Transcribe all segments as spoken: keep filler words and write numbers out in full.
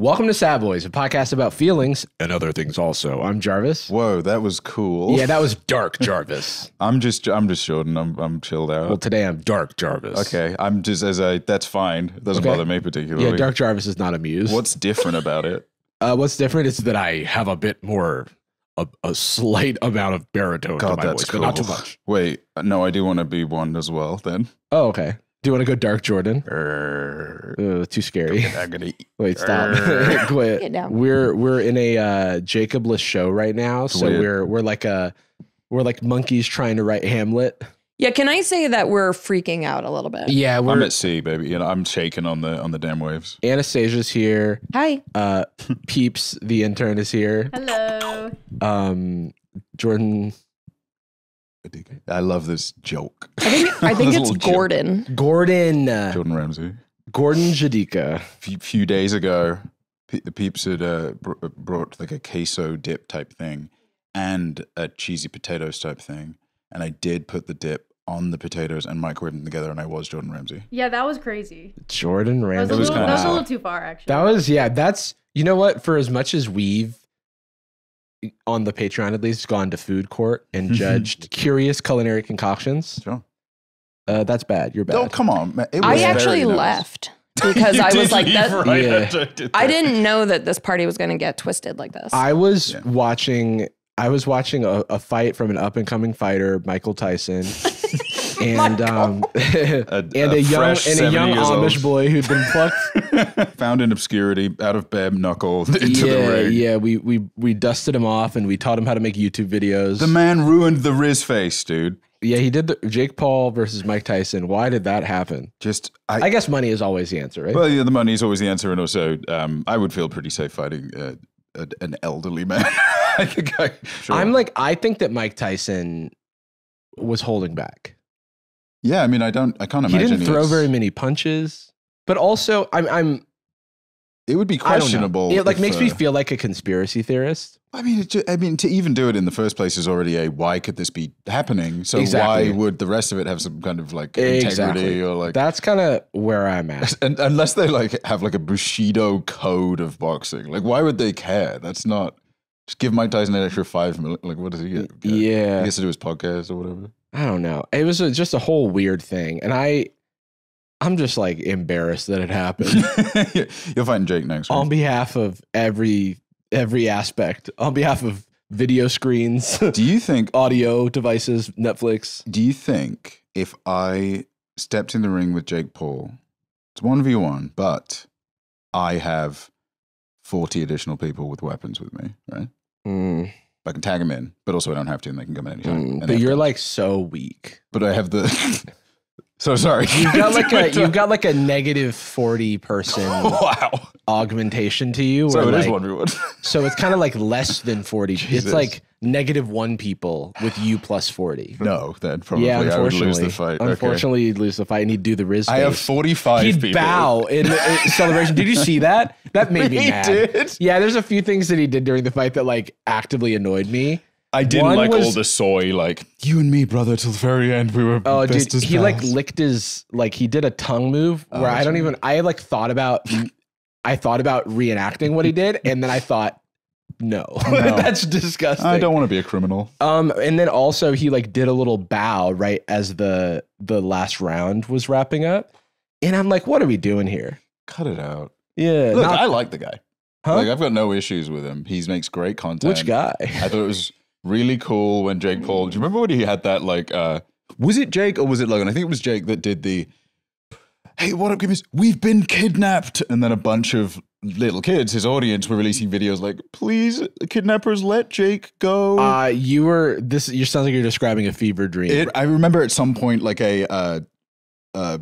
Welcome to Sad Boys, a podcast about feelings and other things also. I'm Jarvis. Whoa, that was cool. Yeah, that was dark Jarvis. I'm just I'm just Jordan. I'm I'm chilled out. Well, today I'm dark Jarvis. Okay, I'm just as I that's fine. It doesn't Okay. bother me particularly. Yeah, dark Jarvis is not amused. What's different about it? Uh, what's different is that I have a bit more, a, a slight amount of baritone God, to my that's voice, cool. but not too much. Wait, no, I do want to be one as well then. Oh, okay. Do you want to go dark Jordan? Err, Uh, too scary. I'm gonna Wait, stop. Err. Quit. Get down. We're we're in a uh, Jacobless show right now, so Weird. we're we're like a we're like monkeys trying to write Hamlet. Yeah, can I say that we're freaking out a little bit? Yeah, we're I'm at sea, baby. You know, I'm shaking on the on the damn waves. Anastasia's here. Hi. Uh, Peeps, the intern, is here. Hello. Um, Jordan, I love this joke. I think I think This it's little joke. Gordon. Gordon, uh, Jordan Ramsey. Gordon Jadika. A few, few days ago, pe- the peeps had uh, br- brought like a queso dip type thing and a cheesy potatoes type thing. And I did put the dip on the potatoes and microwave them together, and I was Jordan Ramsey. Yeah, that was crazy. Jordan That was, Ramsey. a was little, kinda that was a sad. little too far, actually. That was yeah. That's you know what. For as much as we've on the Patreon at least gone to food court and judged curious culinary concoctions, Sure. uh, that's bad. You're bad. Oh, come on. Man. It I was actually very nice. left because You I was did like leave that. right Yeah. after I did I that. didn't know that this party was going to get twisted like this. I was Yeah. watching. I was watching a, a fight from an up and coming fighter, Michael Tyson, and um, and a, a young fresh and a young seventy years Amish old. boy who'd been plucked. Found in obscurity, out of bed, knuckle into yeah, the ring. yeah. We we we dusted him off and we taught him how to make YouTube videos. The man ruined the Riz face, dude. yeah, he did the Jake Paul versus Mike Tyson. Why did that happen? Just, I, I guess money is always the answer, right? well, yeah, the money is always the answer, and also, um, I would feel pretty safe fighting uh, a, an elderly man. I think I. Sure. I'm like, I think that Mike Tyson was holding back. yeah, I mean, I don't, I can't He imagine. didn't throw was- very many punches, but also I'm I'm It would be I don't know. questionable. It like if, makes me uh, feel like a conspiracy theorist. I mean, it ju- I mean, to even do it in the first place is already a why could this be happening? So Exactly. why would the rest of it have some kind of like integrity Exactly. or like That's kind of where I'm at. and, unless they like have like a Bushido code of boxing, like why would they care? That's not just give Mike Tyson an extra five million. Like what does he get? Yeah. he gets to do his podcast or whatever. I don't know. It was a, just a whole weird thing, and I I'm just like embarrassed that it happened. You're fighting Jake next week. On behalf of every every aspect, on behalf of video screens, do you think? audio devices, Netflix. Do you think if I stepped in the ring with Jake Paul, it's one v one, but I have forty additional people with weapons with me, right? Mm, I can tag them in, but also I don't have to, and they can come in anytime. mm. And But they have you're guns. like so weak. but I have the. So sorry. You've got like a you've got like a negative forty person wow. augmentation to you. So where, it is like- one v one. So it's kind of like less than forty. It's Jesus. like negative one people with you plus forty. No, then probably Yeah, I would unfortunately. lose the fight. Okay. Unfortunately, you'd lose the fight and he'd do the Riz I have face. forty-five He'd people. bow in, in celebration. Did you see that? That made me He mad. did? Yeah, there's a few things that he did during the fight that like actively annoyed me. I didn't One like all was- the soy, like you and me, brother, till the very end. We were Oh, best dude, as he like pals. licked his like he did a tongue move Oh, where I that's don't right. even. I like thought about. I thought about reenacting what he did, and then I thought, no, No. that's disgusting. I don't want to be a criminal. Um, and then also he like did a little bow right as the the last round was wrapping up, and I'm like, what are we doing here? Cut it out. Yeah, Look, not- I like the guy. huh? Like I've got no issues with him. He makes great content. Which guy? I thought it was really cool when Jake Paul. Do you remember when he had that like? uh Was it Jake or was it Logan? I think it was Jake that did the. Hey, what up, guys? We've been kidnapped, and then a bunch of little kids, his audience, were releasing videos like, "Please, kidnappers, let Jake go." Uh, you were this. You sounds like you're describing a fever dream. It, I remember at some point like a uh, uh,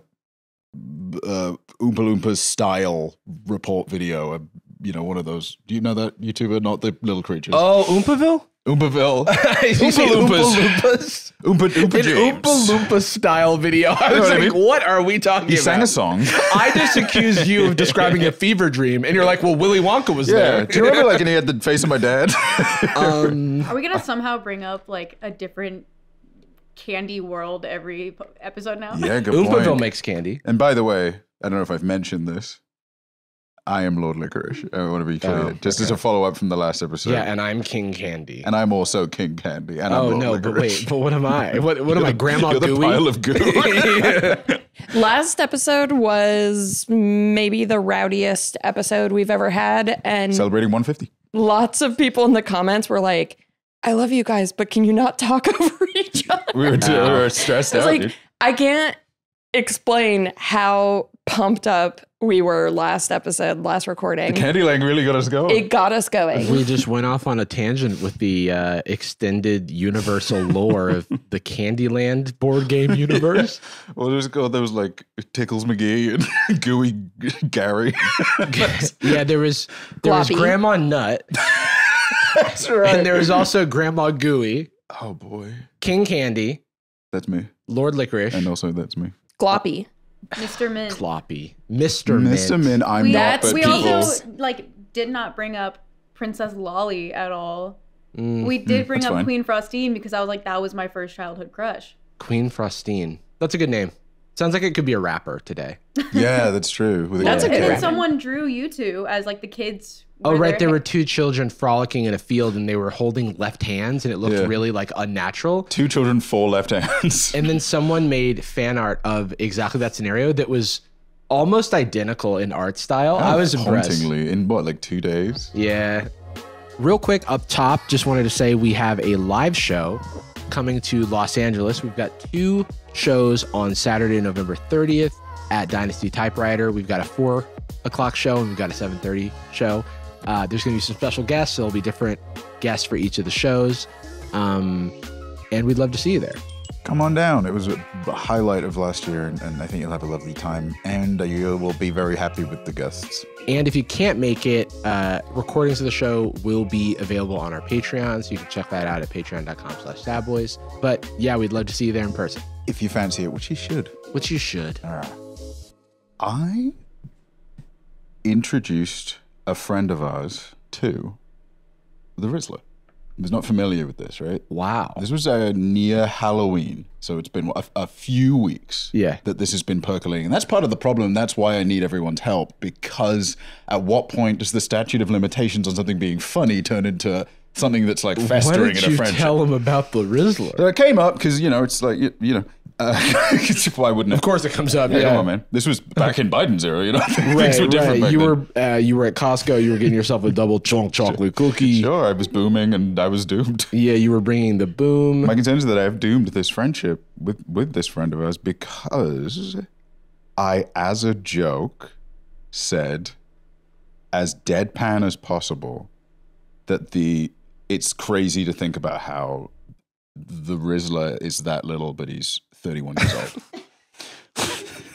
uh, Oompa Loompas style report video. Uh, you know, one of those. Do you know that YouTuber? Not the little creatures. oh, Oompaville. Oompaville. You say Oompa Oompa Loompas. Loompas. Oompa, Oompa An James. Oompa Loompa style video. I know was what I like, mean? what are we talking He about? sang a song. I just accused you of describing a fever dream, and you're like, well, Willy Wonka was Yeah. there. Do you remember like, and he had the face of my dad? um, Are we gonna somehow bring up like a different candy world every p- episode now? yeah, good Oompaville point. makes candy. And by the way, I don't know if I've mentioned this. I am Lord Licorice. I want to be clear. Oh, Just as okay. a follow up from the last episode. Yeah, and I'm King Candy. And I'm also King Candy. And I'm oh Lord no, Licorice. but wait, but what am I? What what am I? Grandma You're the Gooey? pile of goo. Last episode was maybe the rowdiest episode we've ever had. And Celebrating one fifty. lots of people in the comments were like, I love you guys, but can you not talk over each other? We were, too, we were stressed I was out. like, dude. I can't explain how pumped up we were last episode, last recording. Candyland really got us going. It got us going. We just went off on a tangent with the uh, extended universal lore of the Candyland board game universe. Well, there's go. There was like Tickles McGee and Gooey Gary. Yeah, there was there was Gloppy. Grandma Nut, That's right. and there was also Grandma Gooey, Oh boy, King Candy, that's me, Lord Licorice, and also that's me, Gloppy. Mister Mint. Cloppy, Mister Mister Mint. Min. I'm We, not, That's but we people. also like did not bring up Princess Lolly at all. Mm, We did Mm, bring that's up fine. Queen Frostine because I was like, that was my first childhood crush. Queen Frostine. That's a good name. Sounds like it could be a rapper today. Yeah, that's true. With That's a and good then reference. someone drew you two as like the kids. Oh, were right. their There ha- were two children frolicking in a field and they were holding left hands and it looked Yeah. really like unnatural. Two children, four left hands. And then someone made fan art of exactly that scenario that was almost identical in art style. I was impressed. Hauntingly, in what, like two days? Yeah. Real quick up top, just wanted to say we have a live show coming to Los Angeles. We've got two shows on Saturday, November thirtieth at Dynasty Typewriter. We've got a four o'clock show and we've got a seven thirty show. Uh, there's going to be some special guests. So there'll be different guests for each of the shows. Um, and we'd love to see you there. Come on down. It was a highlight of last year, and, and I think you'll have a lovely time. And you will be very happy with the guests. And if you can't make it, uh, recordings of the show will be available on our Patreon. So you can check that out at patreon.com slash sadboys. But yeah, we'd love to see you there in person, If you fancy it, which you should. which you should. I introduced a friend of ours to the Rizzler. He was not familiar with this, right? Wow. This was uh, near Halloween, so it's been a, a few weeks Yeah. that this has been percolating. And that's part of the problem. That's why I need everyone's help, because at what point does the statute of limitations on something being funny turn into something that's like Why festering did in a you friendship? tell him about the Rizzler? So it came up because, you know, it's like, you, you know, uh, why wouldn't it? Of course it comes up. Yeah, Yeah, come on, man. This was back in Biden's era, you know? Things Right, were different right. back You then. were uh, you were at Costco. You were getting yourself a double chunk chocolate cookie. Sure, I was booming and I was doomed. Yeah, you were bringing the boom. My concern is that I have doomed this friendship with, with this friend of ours because I, as a joke, said, as deadpan as possible, that the it's crazy to think about how the Rizzler is that little, but he's thirty-one years old.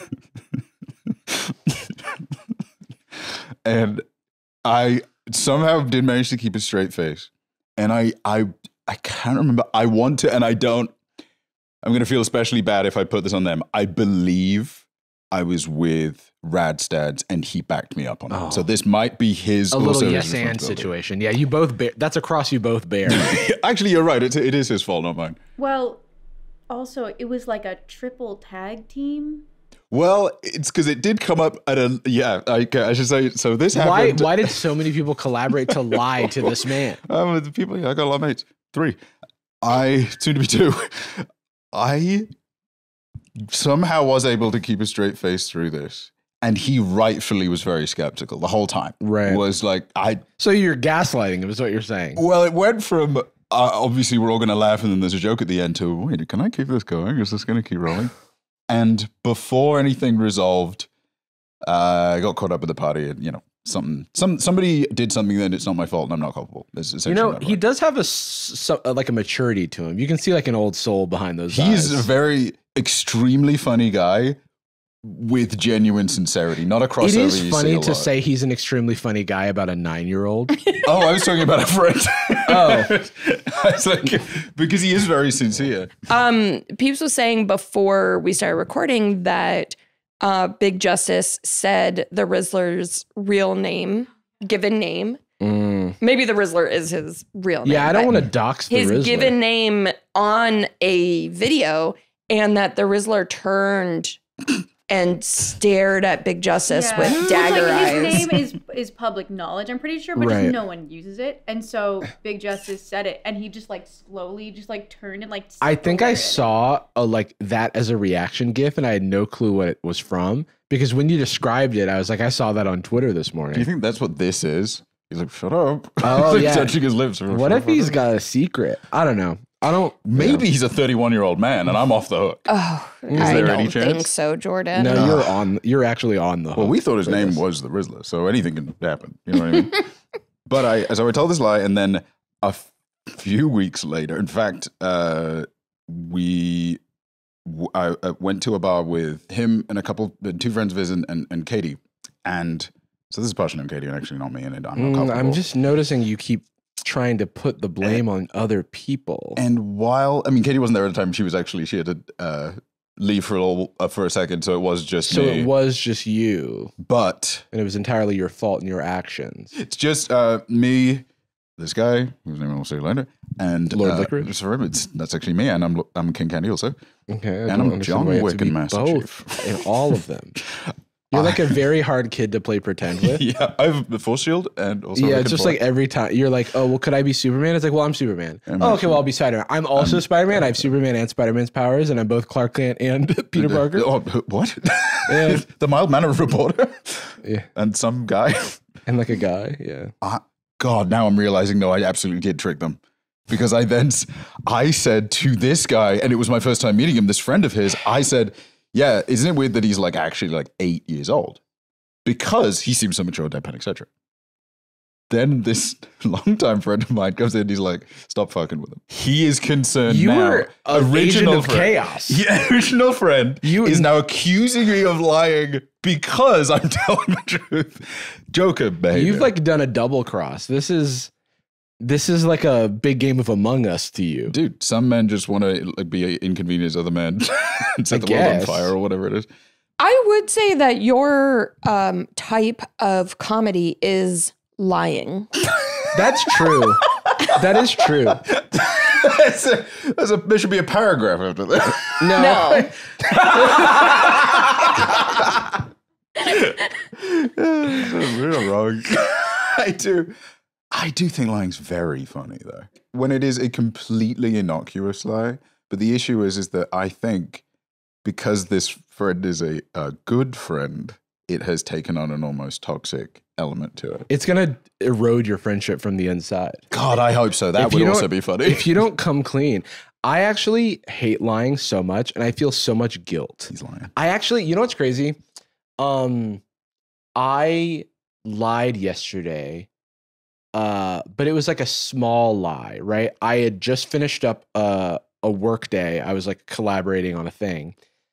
And I somehow did manage to keep a straight face. And I I I can't remember. I want to, and I don't. I'm going to feel especially bad if I put this on them. I believe I was with Radstads and he backed me up on it. Oh. So this might be his a little also his yes and responsibility. situation. Yeah, you both bear. That's a cross you both bear. Actually, you're right. It's, it is his fault, not mine. Well, also it was like a triple tag team. Well, it's because it did come up at a yeah. I, I should say. So this why? happened. Why did so many people collaborate to lie to this man? Um, the people. Yeah, I got a lot of mates. Three. I soon to be two. I somehow was able to keep a straight face through this, and he rightfully was very skeptical the whole time. Right. Was like I. So you're gaslighting him, is what you're saying. Well, it went from uh, obviously we're all going to laugh, and then there's a joke at the end to wait. Can I keep this going? Is this going to keep rolling? And before anything resolved, uh, I got caught up at the party, and you know. Something, some somebody did something that it's not my fault, and I'm not culpable. It's You essentially know, not he right. does have a s- so, uh, like a maturity to him. You can see like an old soul behind those He's eyes. a very extremely funny guy with genuine sincerity, not a crossover. It is you see funny a to lot. say he's an extremely funny guy about a nine-year-old. Oh, I was talking about a friend. Oh. I was like, because he is very sincere. Um, Peeps was saying before we started recording that uh, Big Justice said the Rizzler's real name, given name. Mm. Maybe the Rizzler is his real name. Yeah, I don't but want to dox the his Rizzler. given name on a video, and that the Rizzler turned and stared at Big Justice Yeah. with It's dagger like eyes. his name is is public knowledge, I'm pretty sure, but Right. just no one uses it. And so Big Justice said it, and he just like slowly just like turned and like. I think I stared. saw a, like that as a reaction GIF, and I had no clue what it was from because when you described it, I was like, I saw that on Twitter this Do you morning. think that's what this is? He's like, shut up. Oh, He's like yeah. touching his lips. What if he's got a secret? I don't know. I don't. Maybe he's a thirty-one-year-old man, and I'm off the hook. Oh, Is I there don't any chance? think so, Jordan. No, you're on. You're actually on the. Well, hook we thought his for name this. was the Rizzler, so anything can happen. You know what I mean? But I, so I told this lie, and then a f- few weeks later, in fact, uh, we, w- I uh, went to a bar with him and a couple, uh, two friends of his, and, and, and Katie, and so this is partially on Katie, and actually not me, and I'm not Mm, comfortable. I'm just noticing you keep trying to put the blame on other people. And while I mean, Katie wasn't there at the time. She was actually she had to uh, leave for a little, uh, for a second, so it was just So me. it was just you, But and it was entirely your fault and your actions. it's just uh, me, this guy whose name I'll say later, and Lord uh, Licorice? just remember, it's, that's actually me, and I'm I'm King Candy also. Okay, I And don't I'm understand John why you have Wick to and be Master both Chief. in all of them. You're like a very hard kid to play pretend with. Yeah, I have the Force Shield, and also Yeah, Rick it's and just Morty. like every time you're like, oh, well, could I be Superman? It's like, well, I'm Superman. I'm Oh, okay, actually- well, I'll be Spider-Man. I'm also Spider-Man. I have Superman and Spider-Man's powers, and I'm both Clark Kent and Peter Parker. Oh, what? Yeah. The mild mannered reporter Yeah, and some guy. and like a guy. Yeah. I, God, now I'm realizing, no, I absolutely did trick them. Because I then, s- I said to this guy, and it was my first time meeting him, this friend of his, I said, yeah, isn't it weird that he's like actually like eight years old? Because he seems so mature, deadpan, et cetera. Then this longtime friend of mine comes in, he's like, stop fucking with him. He is concerned You now. were an agent of friend- chaos. Yeah, original friend You- is now accusing me of lying because I'm telling the truth. Joker behavior. You've like done a double cross. This is this is like a big game of Among Us to you. Dude, some men just want to like be inconvenience other men and set I the world on guess. fire or whatever it is. I would say that your um, type of comedy is lying. That's true. That is true. that's a, that's a, there should be a paragraph after that. No. No. Real wrong. I do. I do think lying's very funny though. When it is a completely innocuous lie, but the issue is, is that I think because this friend is a, a good friend, it has taken on an almost toxic element to it. It's gonna erode your friendship from the inside. God, I hope so. That If would you also don't- be funny. If you don't come clean, I actually hate lying so much, and I feel so much guilt. He's lying. I actually, you know what's crazy? Um, I lied yesterday, uh, but it was like a small lie, right? I had just finished up a a work day. I was like collaborating on a thing.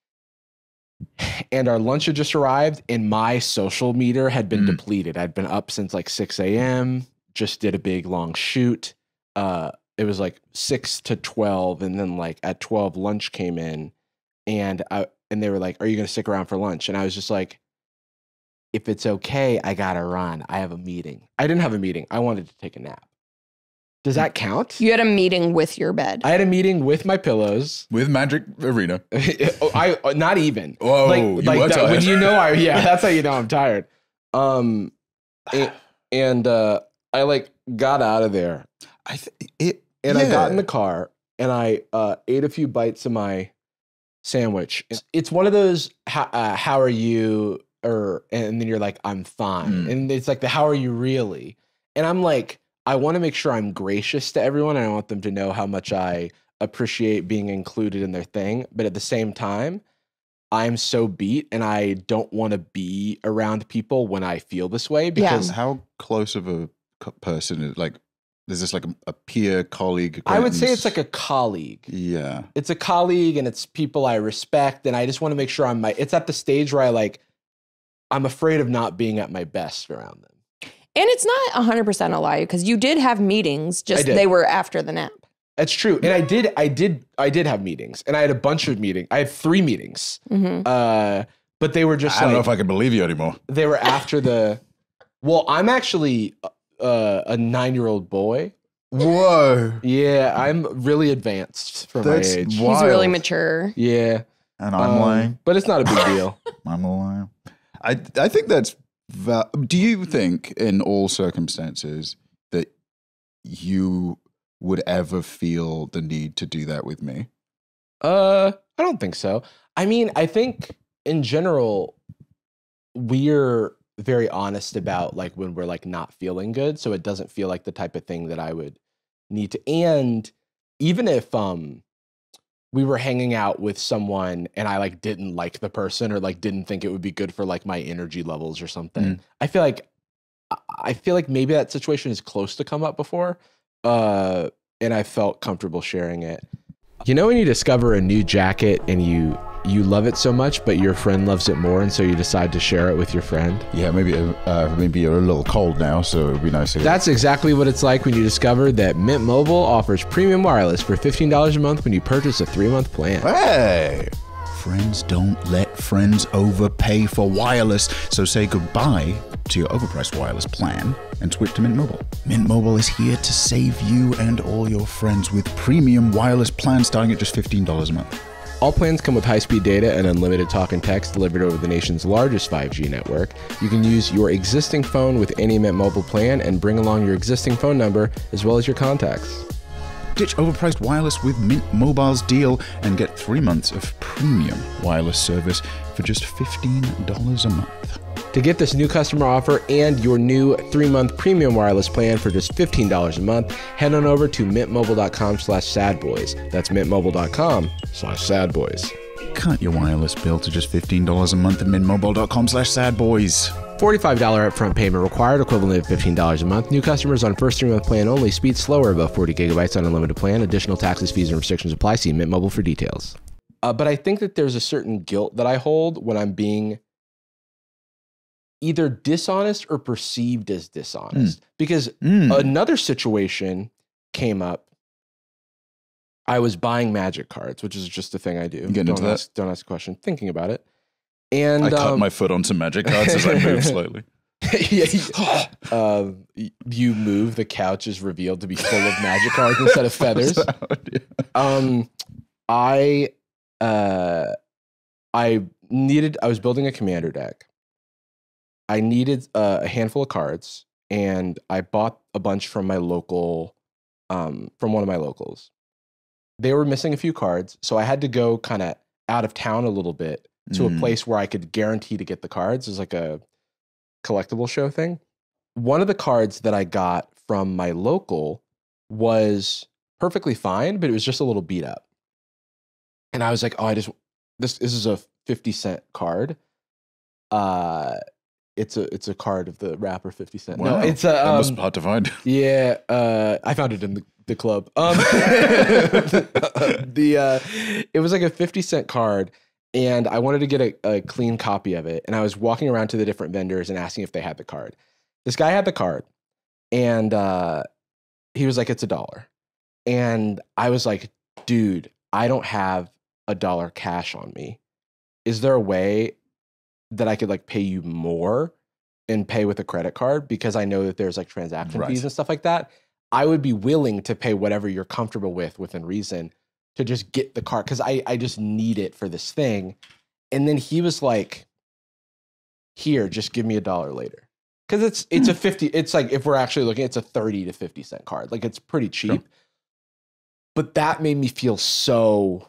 And our lunch had just arrived, and my social meter had been Mm. depleted. I'd been up since like six a.m., just did a big long shoot. Uh, it was like six to twelve, and then like at twelve, lunch came in, and I and they were like, "Are you going to stick around for lunch?" And I was just like, "If it's okay, I gotta run. I have a meeting." I didn't have a meeting. I wanted to take a nap. Does that count? You had a meeting with your bed. I had a meeting with my pillows. With Magic Arena. Oh, I not even. Whoa, like you like were that, when tired. you know I yeah, that's how you know I'm tired. Um, and, and uh, I like got out of there, I th- it and I got in yeah. the car, and I uh, ate a few bites of my sandwich. It's, it's one of those how, uh, how are you, or and then you're like I'm fine, Mm. and it's like the how are you really, and I'm like I want to make sure I'm gracious to everyone, and I want them to know how much I appreciate being included in their thing, but at the same time, I'm so beat and I don't want to be around people when I feel this way because How close of a co- person is like? Is this like a, a peer, colleague? I would say acquaintance? it's like a colleague. Yeah. It's a colleague and it's people I respect, and I just want to make sure I'm my it's at the stage where I like I'm afraid of not being at my best around them. And it's not one hundred percent a lie because you did have meetings, just did. they were after the nap. That's true. And I did I did I did have meetings, and I had a bunch of meetings. I had three meetings. Mhm. Uh but they were just I don't like know if I can believe you anymore. they were after the well, I'm actually uh, a nine-year-old boy. Whoa. Yeah, I'm really advanced for That's my age. wild. He's really mature. Yeah. And I'm Um, lying. but it's not a big deal. I'm lying. I I think that's. Va- Do you think, in all circumstances, that you would ever feel the need to do that with me? Uh, I don't think so. I mean, I think in general, we're very honest about like when we're like not feeling good, so it doesn't feel like the type of thing that I would need to. And even if um we were hanging out with someone and I like didn't like the person or like didn't think it would be good for like my energy levels or something, Mm. I feel like I- I feel like maybe that situation is close to come up before, uh, and I felt comfortable sharing it. You know when you discover a new jacket and you you love it so much, but your friend loves it more, and so you decide to share it with your friend? Yeah, maybe uh, maybe you're a little cold now, so it'd be nice to hear. That's exactly what it's like when you discover that Mint Mobile offers premium wireless for fifteen dollars a month when you purchase a three-month plan. Hey! Friends don't let friends overpay for wireless, so say goodbye to your overpriced wireless plan and switch to Mint Mobile. Mint Mobile is here to save you and all your friends with premium wireless plans starting at just fifteen dollars a month. All plans come with high-speed data and unlimited talk and text delivered over the nation's largest five G network. You can use your existing phone with any Mint Mobile plan and bring along your existing phone number as well as your contacts. Ditch overpriced wireless with Mint Mobile's deal and get three months of premium wireless service for just fifteen dollars a month. To get this new customer offer and your new three-month premium wireless plan for just fifteen dollars a month, head on over to mintmobile.com slash sadboys. That's mintmobile.com slash sadboys. Cut your wireless bill to just fifteen dollars a month at mintmobile.com slash sadboys. forty-five dollars upfront payment required, equivalent of fifteen dollars a month. New customers on first three-month plan only. Speed slower above forty gigabytes on unlimited plan. Additional taxes, fees, and restrictions apply. See Mint Mobile for details. Uh, but I think that there's a certain guilt that I hold when I'm being either dishonest or perceived as dishonest. Mm. Because mm. another situation came up. I was buying magic cards, which is just a thing I do. Getting don't into that? ask, don't ask a question. Thinking about it. And I cut um, my foot on some magic cards as I moved slowly. yeah, yeah. um, you move, the couch is revealed to be full of magic cards instead of feathers. Yeah. Um, I, uh, I needed. I was building a commander deck. I needed uh, a handful of cards, and I bought a bunch from my local, um, from one of my locals. They were missing a few cards, so I had to go kind of out of town a little bit to Mm. a place where I could guarantee to get the cards. It was like a collectible show thing. One of the cards that I got from my local was perfectly fine, but it was just a little beat up. And I was like, oh, I just, this, this is a fifty cent card. Uh, it's a, it's a card of the rapper fifty cent. Wow. No, it's a, That um, must be hard to find. yeah, uh, I found it in the, the club. Um, the uh, it was like a fifty cent card, and I wanted to get a, a clean copy of it. And I was walking around to the different vendors and asking if they had the card. This guy had the card, and uh, he was like, "It's a dollar." And I was like, "Dude, I don't have a dollar cash on me. Is there a way that I could like pay you more and pay with a credit card? Because I know that there's like transaction Right. fees and stuff like that. I would be willing to pay whatever you're comfortable with within reason to just get the card because I, I just need it for this thing." And then he was like, "Here, just give me a dollar later." Because it's it's a fifty, it's like if we're actually looking, it's a thirty to fifty cent card. Like it's pretty cheap. Sure. But that made me feel so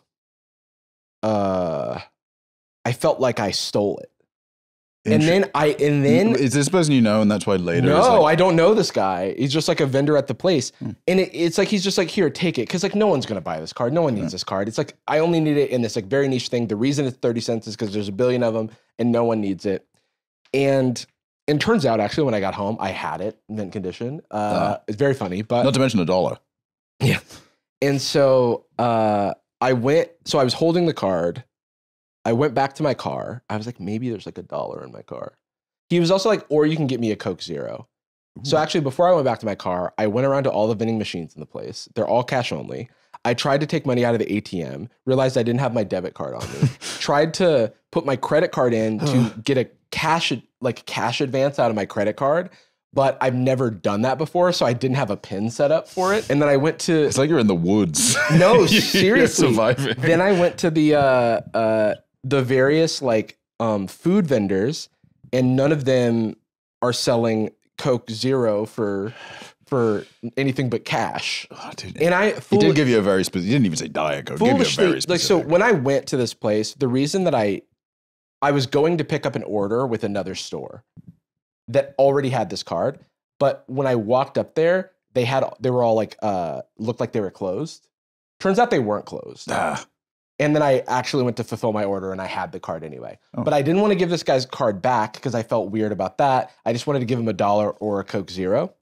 uh I felt like I stole it. And then I and then Is this person you know, and that's why later? no, is like, I don't know this guy. He's just like a vendor at the place. Hmm. And it, it's like, he's just like, "Here, take it." Cause like no one's going to buy this card. No one needs Yeah. this card. It's like, I only need it in this like very niche thing. The reason it's thirty cents is because there's a billion of them and no one needs it. And it turns out actually when I got home, I had it in mint condition. Uh, Ah. It's very funny, but not to mention a dollar. yeah. And so uh, I went, so I was holding the card. I went back to my car. I was like, maybe there's like a dollar in my car. He was also like, "Or you can get me a Coke Zero." So actually, before I went back to my car, I went around to all the vending machines in the place. They're all cash only. I tried to take money out of the A T M, realized I didn't have my debit card on me. Tried to put my credit card in to get a cash, like cash advance out of my credit card, but I've never done that before, so I didn't have a pin set up for it. And then I went to It's like you're in the woods. no, You're seriously. surviving. Then I went to the uh, uh, the various like um, food vendors, and none of them are selling Coke Zero for for anything but cash. Oh, dude. And I He fool- did give you a very specific. He didn't even say Diet Coke. He gave you a foolishly very like so specific. when I went to this place, the reason that I I was going to pick up an order with another store that already had this card, but when I walked up there, they had they were all like uh looked like they were closed. Turns out they weren't closed. Ah, And then I actually went to fulfill my order and I had the card anyway. Oh. But I didn't want to give this guy's card back because I felt weird about that. I just wanted to give him a dollar or a Coke Zero.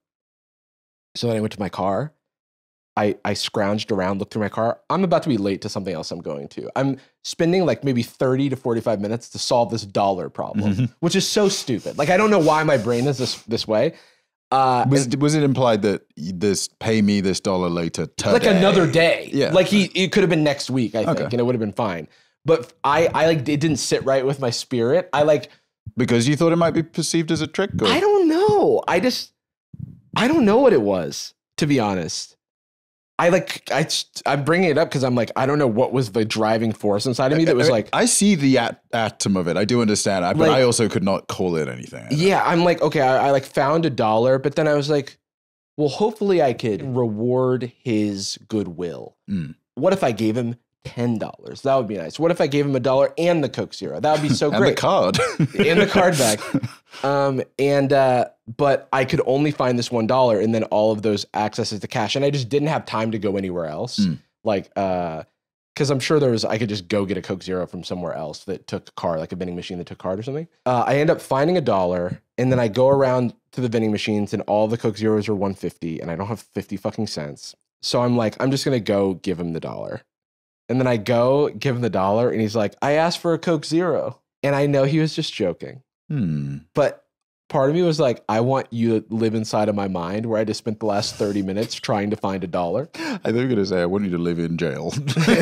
So then I went to my car. I, I scrounged around, looked through my car. I'm about to be late to something else I'm going to. I'm spending like maybe thirty to forty-five minutes to solve this dollar problem, Mhm. which is so stupid. Like, I don't know why my brain is this this way. Uh, was, was it implied that this pay me this dollar later today? like another day. Yeah. Like he, it could have been next week, I think, Okay. and it would have been fine. But I, I like, it didn't sit right with my spirit. I like, Because you thought it might be perceived as a trick? Or? I don't know. I just, I don't know what it was, to be honest. I like, I, just- I'm bringing it up because I'm like, I don't know what was the driving force inside of me that was I- like, I see the at- atom of it. I do understand, but Like- I also could not call it anything. yeah, I'm like, okay, I, I like found a dollar, but then I was like, well, hopefully I could reward his goodwill. Mm. What if I gave him ten dollars? That would be nice. What if I gave him a dollar and the Coke Zero? That would be so and great. the card. And the card back. Um, and uh, but I could only find this one dollar and then all of those accesses to cash, and I just didn't have time to go anywhere else. Mm. Like, uh, because I'm sure there was, I could just go get a Coke Zero from somewhere else that took card, like a vending machine that took card or something. Uh, I end up finding a dollar, and then I go around to the vending machines, and all the Coke Zeros are one fifty, and I don't have fifty fucking cents. So I'm like, I'm just gonna go give him the dollar. And then I go give him the dollar, and he's like, I asked for a Coke Zero. And I know he was just joking. Hmm. But part of me was like, I want you to live inside of my mind where I just spent the last thirty minutes trying to find a dollar. I thought you were going to say, I want you to live in jail.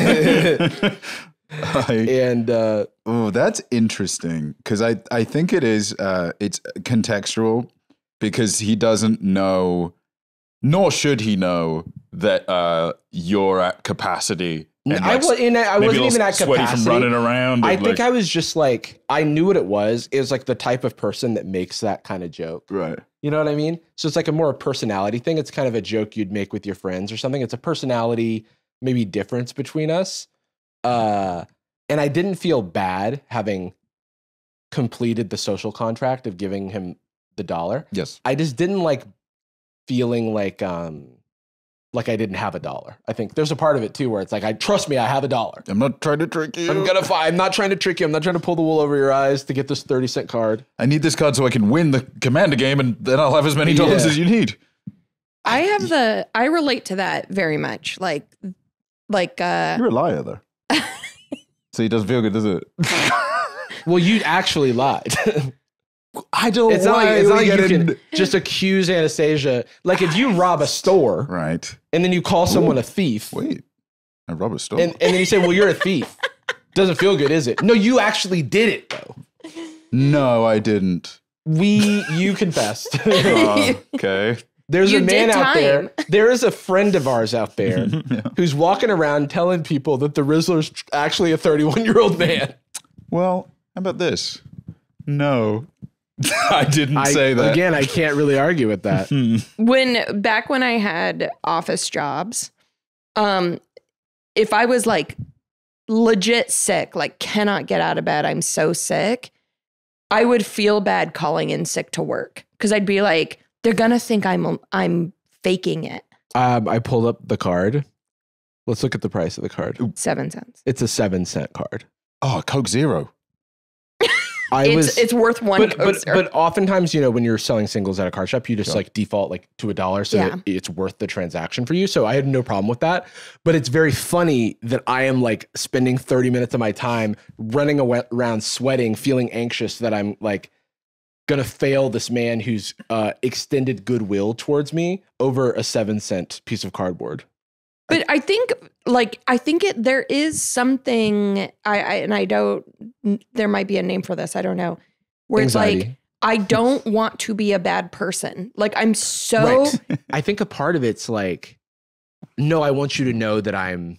I, And uh, oh, that's interesting. Because I, I think it is, uh, it's contextual because he doesn't know, nor should he know, that uh, you're at capacity. And I, like, was, and I maybe a wasn't little even at sweaty capacity. from running around. I and, think like- I was just like, I knew what it was. It was like the type of person that makes that kind of joke. Right. You know what I mean? So it's like a more personality thing. It's kind of a joke you'd make with your friends or something. It's a personality, maybe difference between us. Uh, and I didn't feel bad having completed the social contract of giving him the dollar. Yes. I just didn't like feeling like um like I didn't have a dollar. I think there's a part of it too where it's like, I trust me, I have a dollar. I'm not trying to trick you. I'm gonna find. I'm not trying to trick you. I'm not trying to pull the wool over your eyes to get this thirty cent card. I need this card so I can win the Commander game, and then I'll have as many dollars Yeah. as you need. I have the I relate to that very much. Like like uh You're a liar, though. So it doesn't feel good, does it? Well, you actually lied. I don't. It's not like, why it's not we like you get in- can just accuse Anastasia. Like if you rob a store Right. and then you call someone a thief, Wait. I rob a store. and, and then you say, "Well, you're a thief." Doesn't feel good, is it? No, you actually did it though. no, I didn't. We, you confessed. Oh, okay. There's You a man did out time. there. There is a friend of ours out there Yeah. who's walking around telling people that the Rizzler's actually a thirty-one year old man. Well, how about this? No. I didn't I, say that. Again, I can't really argue with that. when back when I had office jobs, um, if I was like legit sick, like cannot get out of bed, I'm so sick, I would feel bad calling in sick to work because I'd be like, they're gonna think I'm I'm faking it. Um, I pulled up the card. Let's look at the price of the card. Seven cents. It's a seven cent card. Oh, Coke Zero. I It's was, it's worth one. but, Coke but, Zero. but oftentimes, you know, when you're selling singles at a card shop, you just Sure. like default like to a dollar so Yeah. that it's worth the transaction for you. So I had no problem with that. But it's very funny that I am like spending thirty minutes of my time running awa- around sweating, feeling anxious that I'm like gonna fail this man who's uh, extended goodwill towards me over a seven cent piece of cardboard. But I think, like, I think it there is something. I, I and I don't. There might be a name for this. I don't know. Where it's Anxiety. like I don't want to be a bad person. Like I'm so Right. I think a part of it's like, no, I want you to know that I'm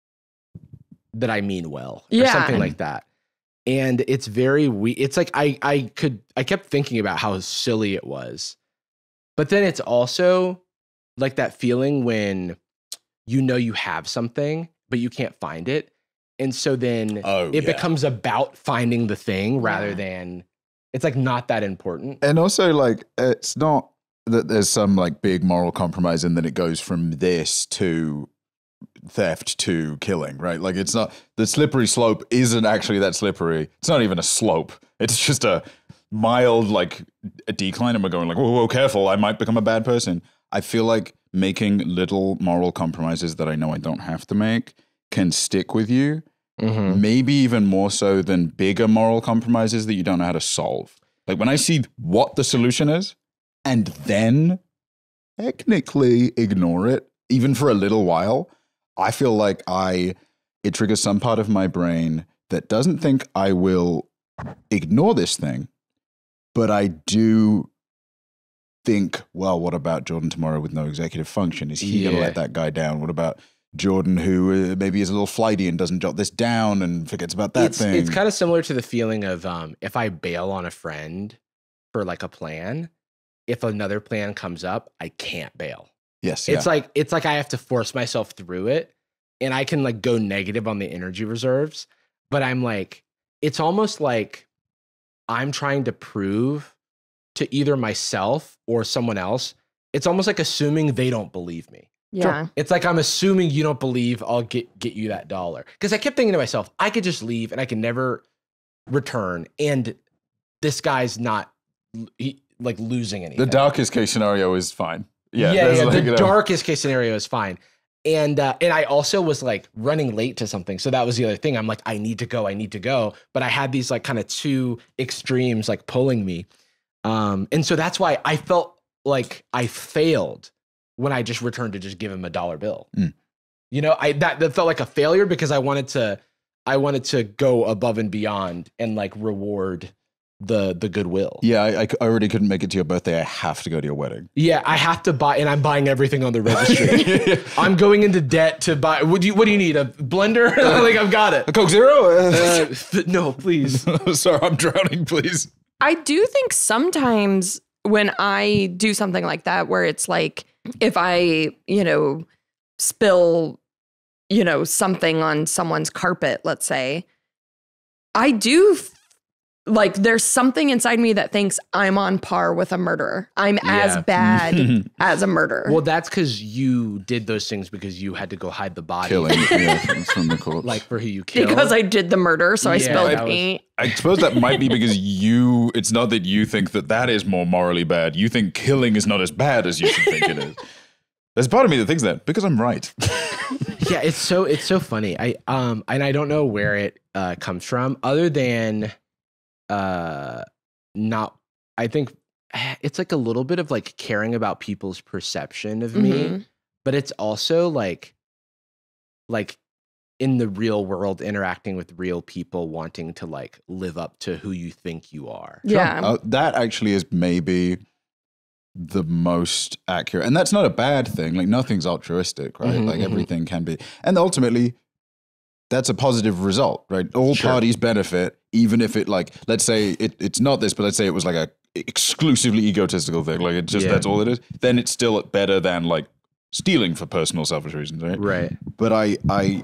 that I mean well, or Yeah. something like that. And it's very we. It's like I I could I kept thinking about how silly it was, but then it's also like that feeling when you know you have something but you can't find it, and so then Oh, it yeah. becomes about finding the thing rather Yeah. than it's like not that important. And also, like, it's not that there's some like big moral compromise and then it goes from this to theft to killing, right? Like, it's not, the slippery slope isn't actually that slippery. It's not even a slope. It's just a mild, like, a decline. And we're going, like, whoa, whoa, careful. I might become a bad person. I feel like making little moral compromises that I know I don't have to make can stick with you. Mm-hmm. Maybe even more so than bigger moral compromises that you don't know how to solve. Like when I see what the solution is and then technically ignore it, even for a little while, I feel like I, it triggers some part of my brain that doesn't think I will ignore this thing, but I do think, well, what about Jordan tomorrow with no executive function? Is he going to Yeah. let that guy down? What about Jordan, who uh, maybe is a little flighty and doesn't jot this down and forgets about that it's, thing? It's kind of similar to the feeling of um, if I bail on a friend for like a plan, if another plan comes up, I can't bail. yes, yeah. It's like it's like I have to force myself through it, and I can like go negative on the energy reserves, but I'm like, it's almost like I'm trying to prove to either myself or someone else. It's almost like assuming they don't believe me. yeah. It's like I'm assuming you don't believe I'll get get you that dollar. Because I kept thinking to myself, I could just leave and I can never return. And this guy's not he, like losing anything. the darkest case scenario is fine. Yeah, yeah, there's yeah, like, the you know, darkest case scenario is fine. And uh, and I also was like running late to something. So that was the other thing. I'm like, I need to go, I need to go. But I had these like kind of two extremes like pulling me. Um, and so that's why I felt like I failed when I just returned to just give him a dollar bill. Mm. You know, I that, that felt like a failure because I wanted to I wanted to go above and beyond and like reward the the goodwill. Yeah, I, I c- I already couldn't make it to your birthday. I have to go to your wedding. Yeah, I have to buy, and I'm buying everything on the registry. I'm going into debt to buy. What do you What do you need? A blender? Like I've got it. A Coke Zero? Uh, th- no, please. Sorry, I'm drowning, please. I do think sometimes when I do something like that, where it's like, if I, you know, spill, you know, something on someone's carpet, let's say, I do f- like, there's something inside me that thinks I'm on par with a murderer. I'm as Yeah. bad as a murderer. Well, that's because you did those things because you had to go hide the body, Killing, yeah, from- from the corpse. like for who you killed. because I did the murder, so I Yeah, spilled that was- paint. I suppose that might be because you, it's not that you think that that is more morally bad. You think killing is not as bad as you should think it is. There's part of me that thinks that because I'm right. Yeah, it's so it's so funny. I um and I don't know where it uh, comes from, other than uh not. I think it's like a little bit of like caring about people's perception of me, Mhm. but it's also like like in the real world interacting with real people, wanting to like live up to who you think you are. Yeah. Uh, that actually is maybe the most accurate. And that's not a bad thing. Like nothing's altruistic, right? Mhm, like mhm. everything can be. And ultimately, that's a positive result, right? All Sure. parties benefit, even if it like, let's say it, it's not this, but let's say it was like a exclusively egotistical thing. Like it just, Yeah. that's all it is. Then it's still better than like stealing for personal selfish reasons, right? Right. But I, I,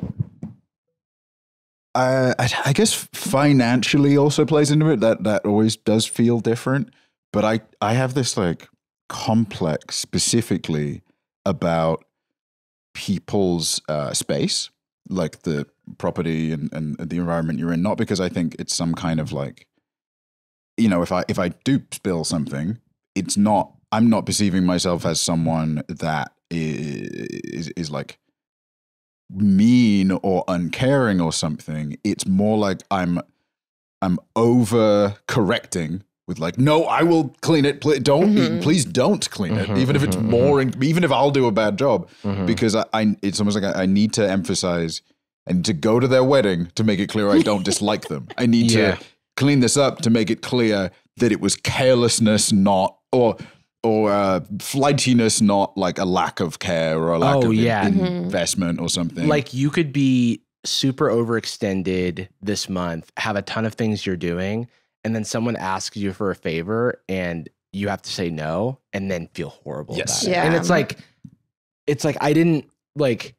I, I guess financially also plays into it. That that always does feel different. But I, I have this like complex specifically about people's uh, space, like the property and, and the environment you're in. Not because I think it's some kind of like, you know, if I if I do spill something, it's not. I'm not perceiving myself as someone that is is like mean or uncaring or something. It's more like I'm I'm over correcting with like, no, I will clean it. Please don't, Mhm. please don't clean it, Mhm, even if it's mhm, more, in, even if I'll do a bad job, Mhm. because I, I, it's almost like I, I need to emphasize and to go to their wedding to make it clear I don't dislike them. I need Yeah. to clean this up to make it clear that it was carelessness, not or or uh, flightiness, not like a lack of care or a lack Oh, of yeah. in- Mhm. investment or something. Like you could be super overextended this month, have a ton of things you're doing, and then someone asks you for a favor and you have to say no and then feel horrible Yes. about it. And Yeah. it's like, it's like, I didn't like,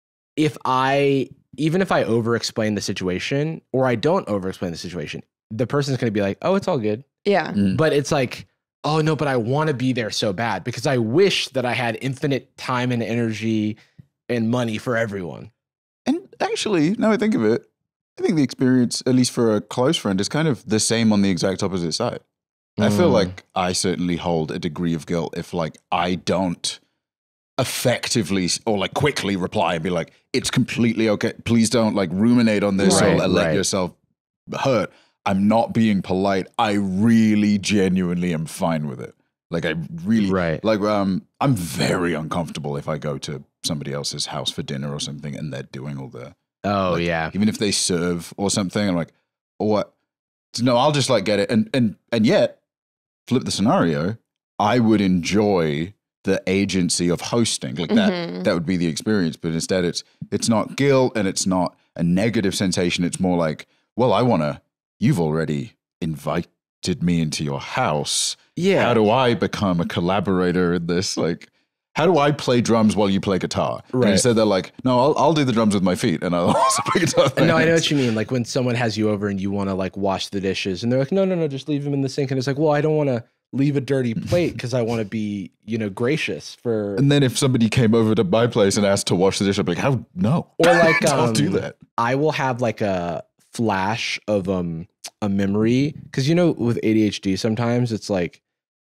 if I, even if I over explain the situation or I don't over explain the situation, the person's going to be like, oh, it's all good. Yeah. Mm. But it's like, oh no, but I want to be there so bad because I wish that I had infinite time and energy and money for everyone. And actually, now I think of it, I think the experience, at least for a close friend, is kind of the same on the exact opposite side. I feel Mm. like I certainly hold a degree of guilt if like I don't effectively s- or like quickly reply and be like, it's completely okay. Please don't like ruminate on this Right, or let right. yourself hurt. I'm not being polite. I really genuinely am fine with it. Like I really Right. like um I'm very uncomfortable if I go to somebody else's house for dinner or something and they're doing all the Oh like, yeah. even if they serve or something, I'm like, oh, what? No, I'll just like get it. And and and yet, flip the scenario, I would enjoy the agency of hosting. Like that, Mhm. that would be the experience. But instead it's it's not guilt and it's not a negative sensation. It's more like, well, I wanna, you've already invited me into your house. Yeah. How do I become a collaborator in this? Like, how do I play drums while you play guitar? And Right. instead they're like, no, I'll, I'll do the drums with my feet and I'll also play guitar. No, I know what you mean. Like when someone has you over and you want to like wash the dishes and they're like, no, no, no, just leave them in the sink. And it's like, well, I don't want to leave a dirty plate because I want to be, you know, gracious for. And then if somebody came over to my place and asked to wash the dish, I'd be like, how? No. Or like, don't um, do that. I will have like a flash of um a memory because you know with A D H D sometimes it's like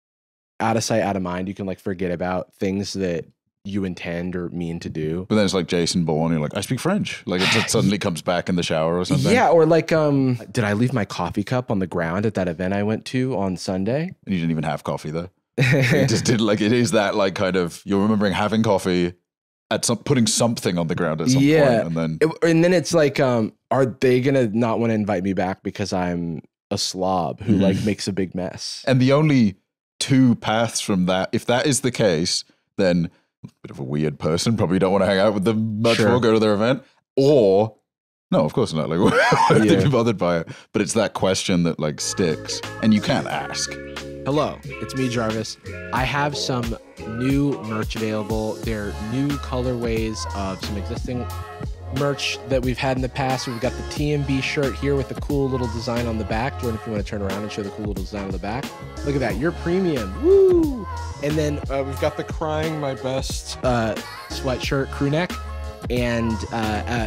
out of sight, out of mind. You can like forget about things that you intend or mean to do. But then it's like Jason Bourne. You're like, I speak French. Like it just suddenly comes back in the shower or something. Yeah, or like um, did I leave my coffee cup on the ground at that event I went to on Sunday? And you didn't even have coffee though. It just did like, it is that like kind of, you're remembering having coffee at some, putting something on the ground at some Yeah. point. And then, It- and then it's like, um, are they gonna not want to invite me back because I'm a slob who Mhm. like makes a big mess? and the only two paths from that, if that is the case, then a bit of a weird person, probably don't want to hang out with them much Sure. more, go to their event. Or, no, of course not. Like, why would they Yeah. be bothered by it? But it's that question that like sticks and you can't ask. Hello, it's me, Jarvis. I have some new merch available. They're new colorways of some existing merch that we've had in the past. We've got the T M B shirt here with the cool little design on the back. Jordan, if you want to turn around and show the cool little design on the back. Look at that. You're premium. Woo! And then uh, we've got the Crying My Best uh, sweatshirt crew neck. And uh, uh,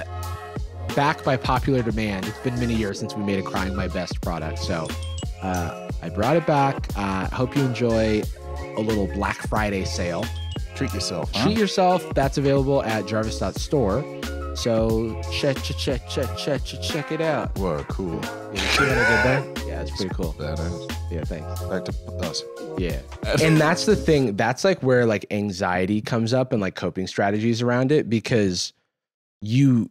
back by popular demand. It's been many years since we made a Crying My Best product. So uh, I brought it back. I uh, hope you enjoy a little Black Friday sale. Treat yourself. Huh? Treat yourself. That's available at jarvis dot store. So check, check, check, check, check, check, check it out. Whoa, cool. Yeah, you see what I did there? Yeah, it's pretty cool. Badass. Yeah, thanks. Back to us. Yeah. And that's the thing. That's like where like anxiety comes up and like coping strategies around it because you,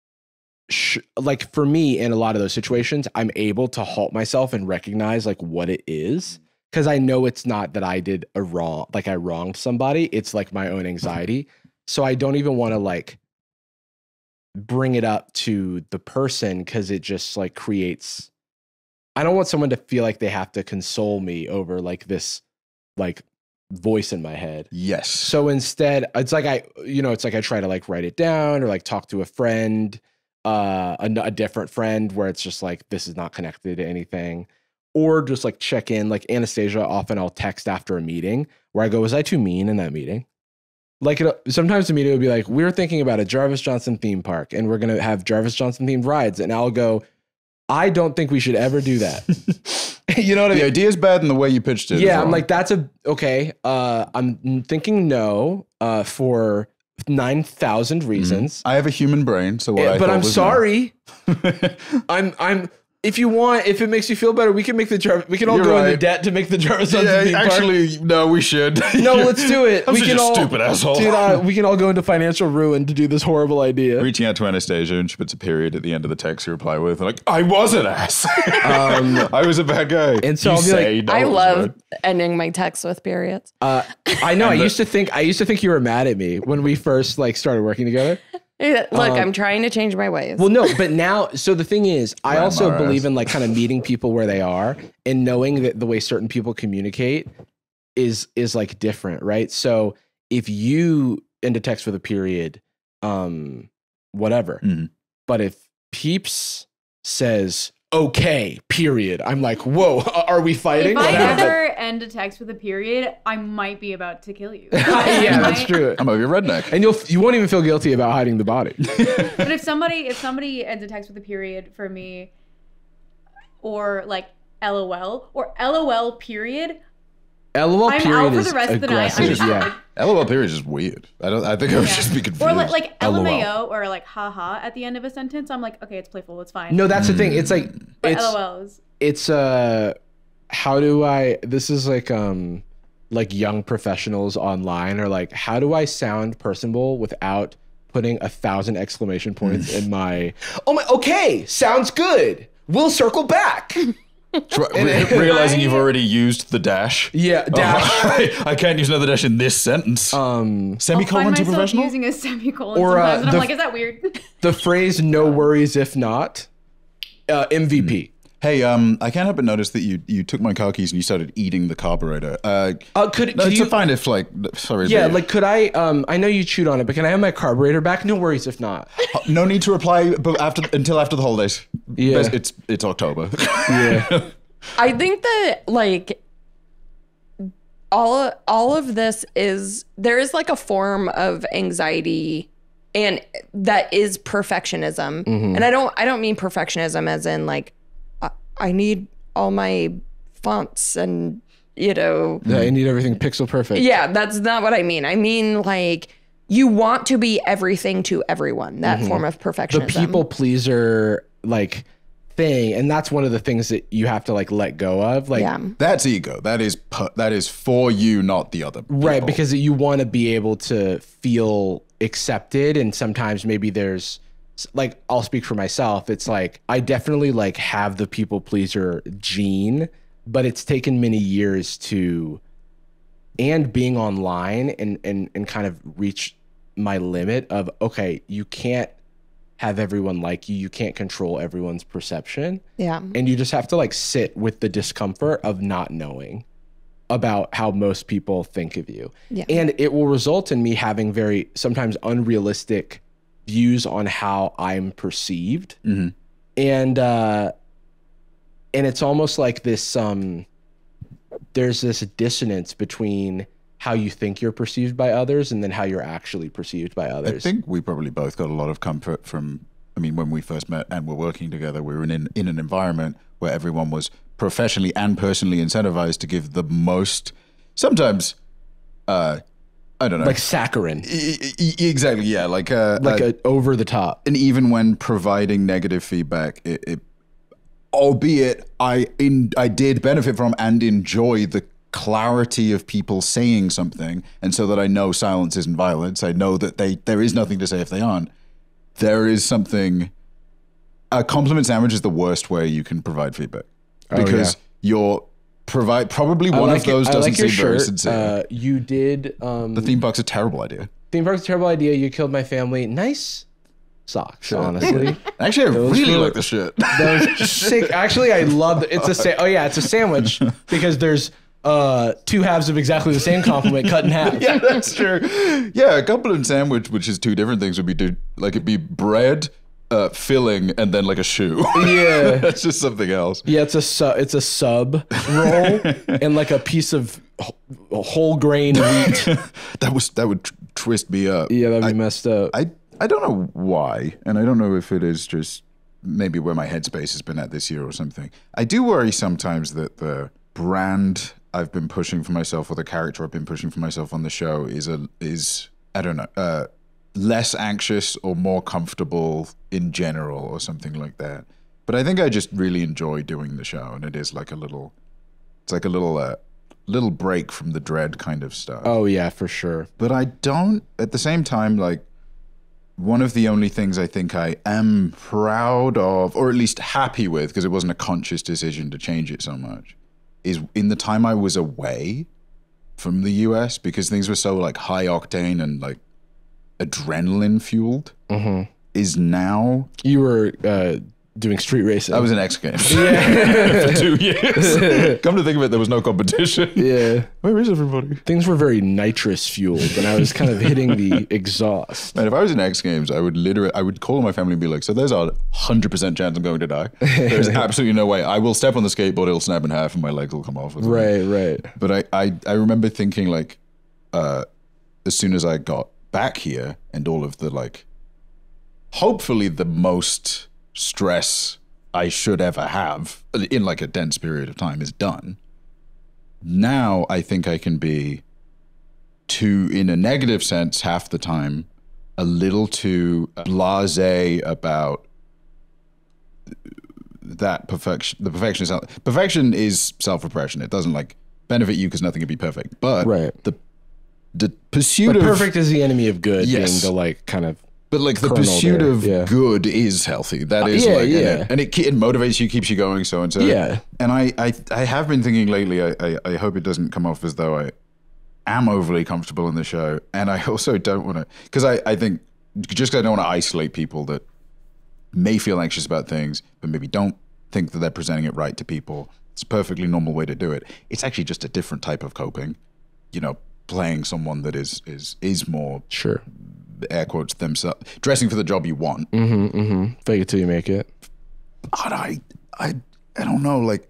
sh- like for me in a lot of those situations, I'm able to halt myself and recognize like what it is. Cause I know it's not that I did a wrong, like I wronged somebody. It's like my own anxiety. So I don't even want to like bring it up to the person because it just like creates, I don't want someone to feel like they have to console me over like this like voice in my head. Yes. So instead, it's like I, you know, it's like I try to like write it down or like talk to a friend, uh, a, a different friend where it's just like this is not connected to anything, or just like check in. Like Anastasia, often I'll text after a meeting where I go, "Was I too mean in that meeting?" Like it, sometimes the meeting would be like, "We're thinking about a Jarvis Johnson theme park, and we're gonna have Jarvis Johnson themed rides," and I'll go, "I don't think we should ever do that." You know what I The mean? idea is bad and the way you pitched it. is Yeah, I'm wrong. like, that's a okay. Uh, I'm thinking no uh, for nine thousand reasons. I have a human brain, so what Eh, I but thought I'm was sorry. no. I'm I'm If you want, if it makes you feel better, we can make the Jar- we can all You're go into right. debt to make the Jarvis Sons Yeah, theme park. actually, no, we should. No, let's do it. I'm we such can a all stupid asshole. Dude, uh, we can all go into financial ruin to do this horrible idea. Reaching out to Anastasia and she puts a period at the end of the text you reply with, like, I was an ass. Um, I was a bad guy. and so You I'll be say, like, no, I it was love right. ending my texts with periods. Uh, I know. I And the- used to think I used to think you were mad at me when we first like started working together. Yeah, Look, Um, I'm trying to change my ways. Well, no, but now, so the thing is, I Grandma also ass. believe in like kind of meeting people where they are and knowing that the way certain people communicate is is like different, right? So if you end a text with a period, um, whatever, Mhm. but if Peeps says okay, period, I'm like, whoa, are we fighting? If I What happened? ever end a text with a period, I might be about to kill you. yeah, that's Right? true. I'm over your redneck. And you'll you won't even feel guilty about hiding the body. But if somebody if somebody ends a text with a period for me, or like LOL or LOL period, LOL I'm period out for is the rest of the night. I'm aggressive. just yeah. LOL period is just weird. I don't. I think I would Yeah. just be confused. Or like, like LOL. L M A O or like haha at the end of a sentence. I'm like, okay, it's playful, it's fine. No, that's the thing. It's like but it's LOLs. it's uh how do I this is like um like young professionals online are like, how do I sound personable without putting a thousand exclamation points in my oh my okay, sounds good. We'll circle back. Try- re- realizing you've already used the dash. Yeah, dash. Oh, I can't use another dash in this sentence. Um I'll Semicolon find too myself professional. using a semicolon Or, uh, sometimes, and I'm the- like, is that weird? the phrase no worries if not. Uh, M V P. Hey, um, I can't help but notice that you you took my car keys and you started eating the carburetor. Uh, Uh, could, no, could it's you fine if like, sorry. Yeah, but- like could I um I know you chewed on it, but can I have my carburetor back? No worries if not. no need to reply, but after until after the holidays. Yeah. Best- it's it's October. Yeah. I think that like all all of this is there is like a form of anxiety and that is perfectionism. Mm-hmm. And I don't I don't mean perfectionism as in like I, I need all my fonts and you know I need everything pixel perfect. yeah, that's not what I mean. I mean like you want to be everything to everyone. That form of Mm-hmm. The perfectionism. people pleaser like thing, and that's one of the things that you have to like let go of. Like yeah. That's ego. That is pu- that is for you, not the other. right, people. because you want to be able to feel accepted, and sometimes maybe there's like I'll speak for myself. It's like I definitely like have the people pleaser gene, but it's taken many years to and being online and and and kind of reach my limit of okay, you can't have everyone like you. You can't control everyone's perception. Yeah. And you just have to like sit with the discomfort of not knowing about how most people think of you. Yeah. And it will result in me having very sometimes unrealistic views on how I'm perceived. Mm-hmm. And uh and it's almost like this um there's this dissonance between how you think you're perceived by others and then how you're actually perceived by I others. think we probably both got a lot of comfort from. I mean, when we first met and were working together, we were in in an environment where everyone was professionally and personally incentivized to give the most. Sometimes, uh, I don't know, like saccharin, E- e- e- exactly, yeah, like uh, like uh, a over the top. and even when providing negative feedback, it, it albeit I in I did benefit from and enjoy the clarity of people saying something, and so that I know silence isn't violence. I know that they there is nothing to say if they aren't. There is something. A compliment sandwich is the worst way you can provide feedback because you're provide probably I one like of those it. I doesn't like your seem very shirt. sincere. Uh, you did um, the theme park's a terrible idea. theme park's a terrible idea. You killed my family. Nice socks, honestly. Actually, I Those really were- like the shirt. That was sick. Actually, I love it. It's a sa- oh yeah, it's a sandwich because there's uh two halves of exactly the same compliment cut in half. Yeah, that's true. Yeah, a compliment sandwich, which is two different things, would be do, like it'd be bread, uh, filling, and then like a shoe. Yeah. That's just something else. Yeah, it's a su- it's a sub roll and like a piece of wh- whole grain wheat. That was that would tr- twist me up. Yeah, that'd be messed up. I I don't know why, and I don't know if it is just maybe where my headspace has been at this year or something. I do worry sometimes that the brand I've been pushing for myself, or the character I've been pushing for myself on the show, is a is I don't know, uh, less anxious or more comfortable in general, or something like that. But I think I just really enjoy doing the show, and it is like a little, it's like a little, uh, little break from the dread kind of stuff. Oh yeah, for sure. But I don't, at the same time, like, one of the only things I think I am proud of, or at least happy with, because it wasn't a conscious decision to change it so much, is in the time I was away from the U S, because things were so like high octane and like adrenaline fueled, Mm-hmm. is now. You were uh, doing street racing. I was in X Games for two years. Come to think of it, there was no competition. Yeah. Where is everybody? Things were very nitrous fueled, and I was kind of hitting the exhaust. Man, if I was in X Games, I would literally, I would call my family and be like, so there's a one hundred percent chance I'm going to die. There's absolutely no way. I will step on the skateboard, it'll snap in half, and my legs will come off. With Right, right. But I, I, I remember thinking, like, uh, as soon as I got back here and all of the, like, hopefully the most stress I should ever have in, like, a dense period of time is done. Now I think I can be too, in a negative sense, half the time, a little too blasé about that perfection. The perfection is perfection is self-repression. It doesn't like benefit you because nothing can be perfect. But Right. the the pursuit But of perfect is the enemy of good, Yes. being the like kind of. But like the kernel pursuit there, of yeah. good is healthy. That is yeah, like, yeah. and, it, and it, ke- it motivates you, keeps you going, so and so. Yeah. And I, I, I have been thinking lately. I, I, I hope it doesn't come off as though I am overly comfortable in the show, and I also don't want to, because I, I think just because I don't want to isolate people that may feel anxious about things, but maybe don't think that they're presenting it right to people. It's a perfectly normal way to do it. It's actually just a different type of coping. You know, playing someone that is is is more Sure. air quotes themselves, dressing for the job you want. Mm-hmm, mm-hmm. Fake it till you make it. But I, I, I don't know. Like,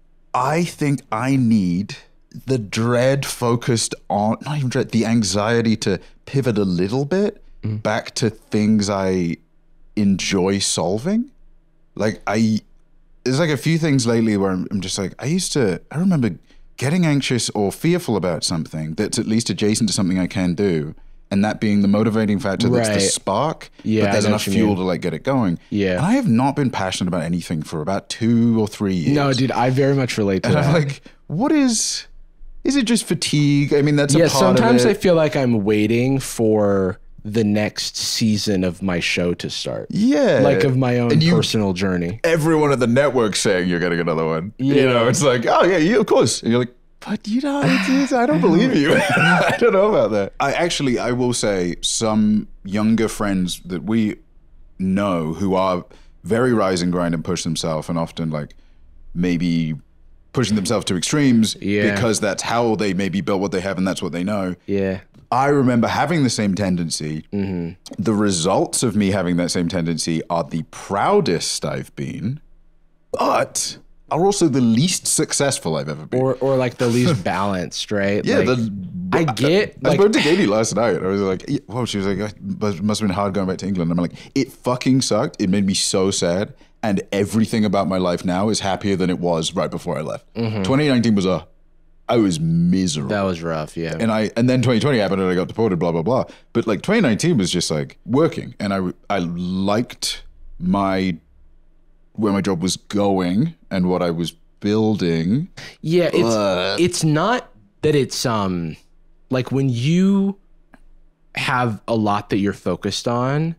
I think I need the dread focused on, not even dread, the anxiety to pivot a little bit back to things I enjoy solving. Like, I, there's like a few things lately where I'm, I'm just like, I used to, I remember getting anxious or fearful about something that's at least adjacent to something I can do. And that being the motivating factor, that's the Right. spark, Yeah, but there's I know enough what you fuel mean. to like get it going. Yeah. And I have not been passionate about anything for about two or three years. No, dude, I very much relate to And that. I'm like, what is, is it just fatigue? I mean, that's a yeah, part sometimes of I it. feel like I'm waiting for the next season of my show to start. Yeah. Like of my own And you- personal journey. Everyone at the network saying you're getting another one. You Yeah. know, it's like, oh yeah, you, of course. And you're like, but you know, it's, it's, I don't believe you. I don't know about that. I actually, I will say some younger friends that we know who are very rise and grind and push themselves and often like maybe pushing themselves to extremes Yeah. because that's how they maybe built what they have and that's what they know. Yeah. I remember having the same tendency. Mm-hmm. The results of me having that same tendency are the proudest I've been, but are also the least successful I've ever been. Or or like the least balanced, right? yeah, Like, the, I get I, I like spoke to Katie last night. I was like, yeah, "Whoa!" She was like, "It must have been hard going back to England." I'm like, "It fucking sucked. It made me so sad, and everything about my life now is happier than it was right before I left." twenty nineteen was a, I was miserable. that was rough, yeah. And I and then twenty twenty happened and I got deported, blah blah blah. But like twenty nineteen was just like working, and I I liked my where my job was going and what I was building. Yeah, it's But- it's not that it's um like when you have a lot that you're focused on,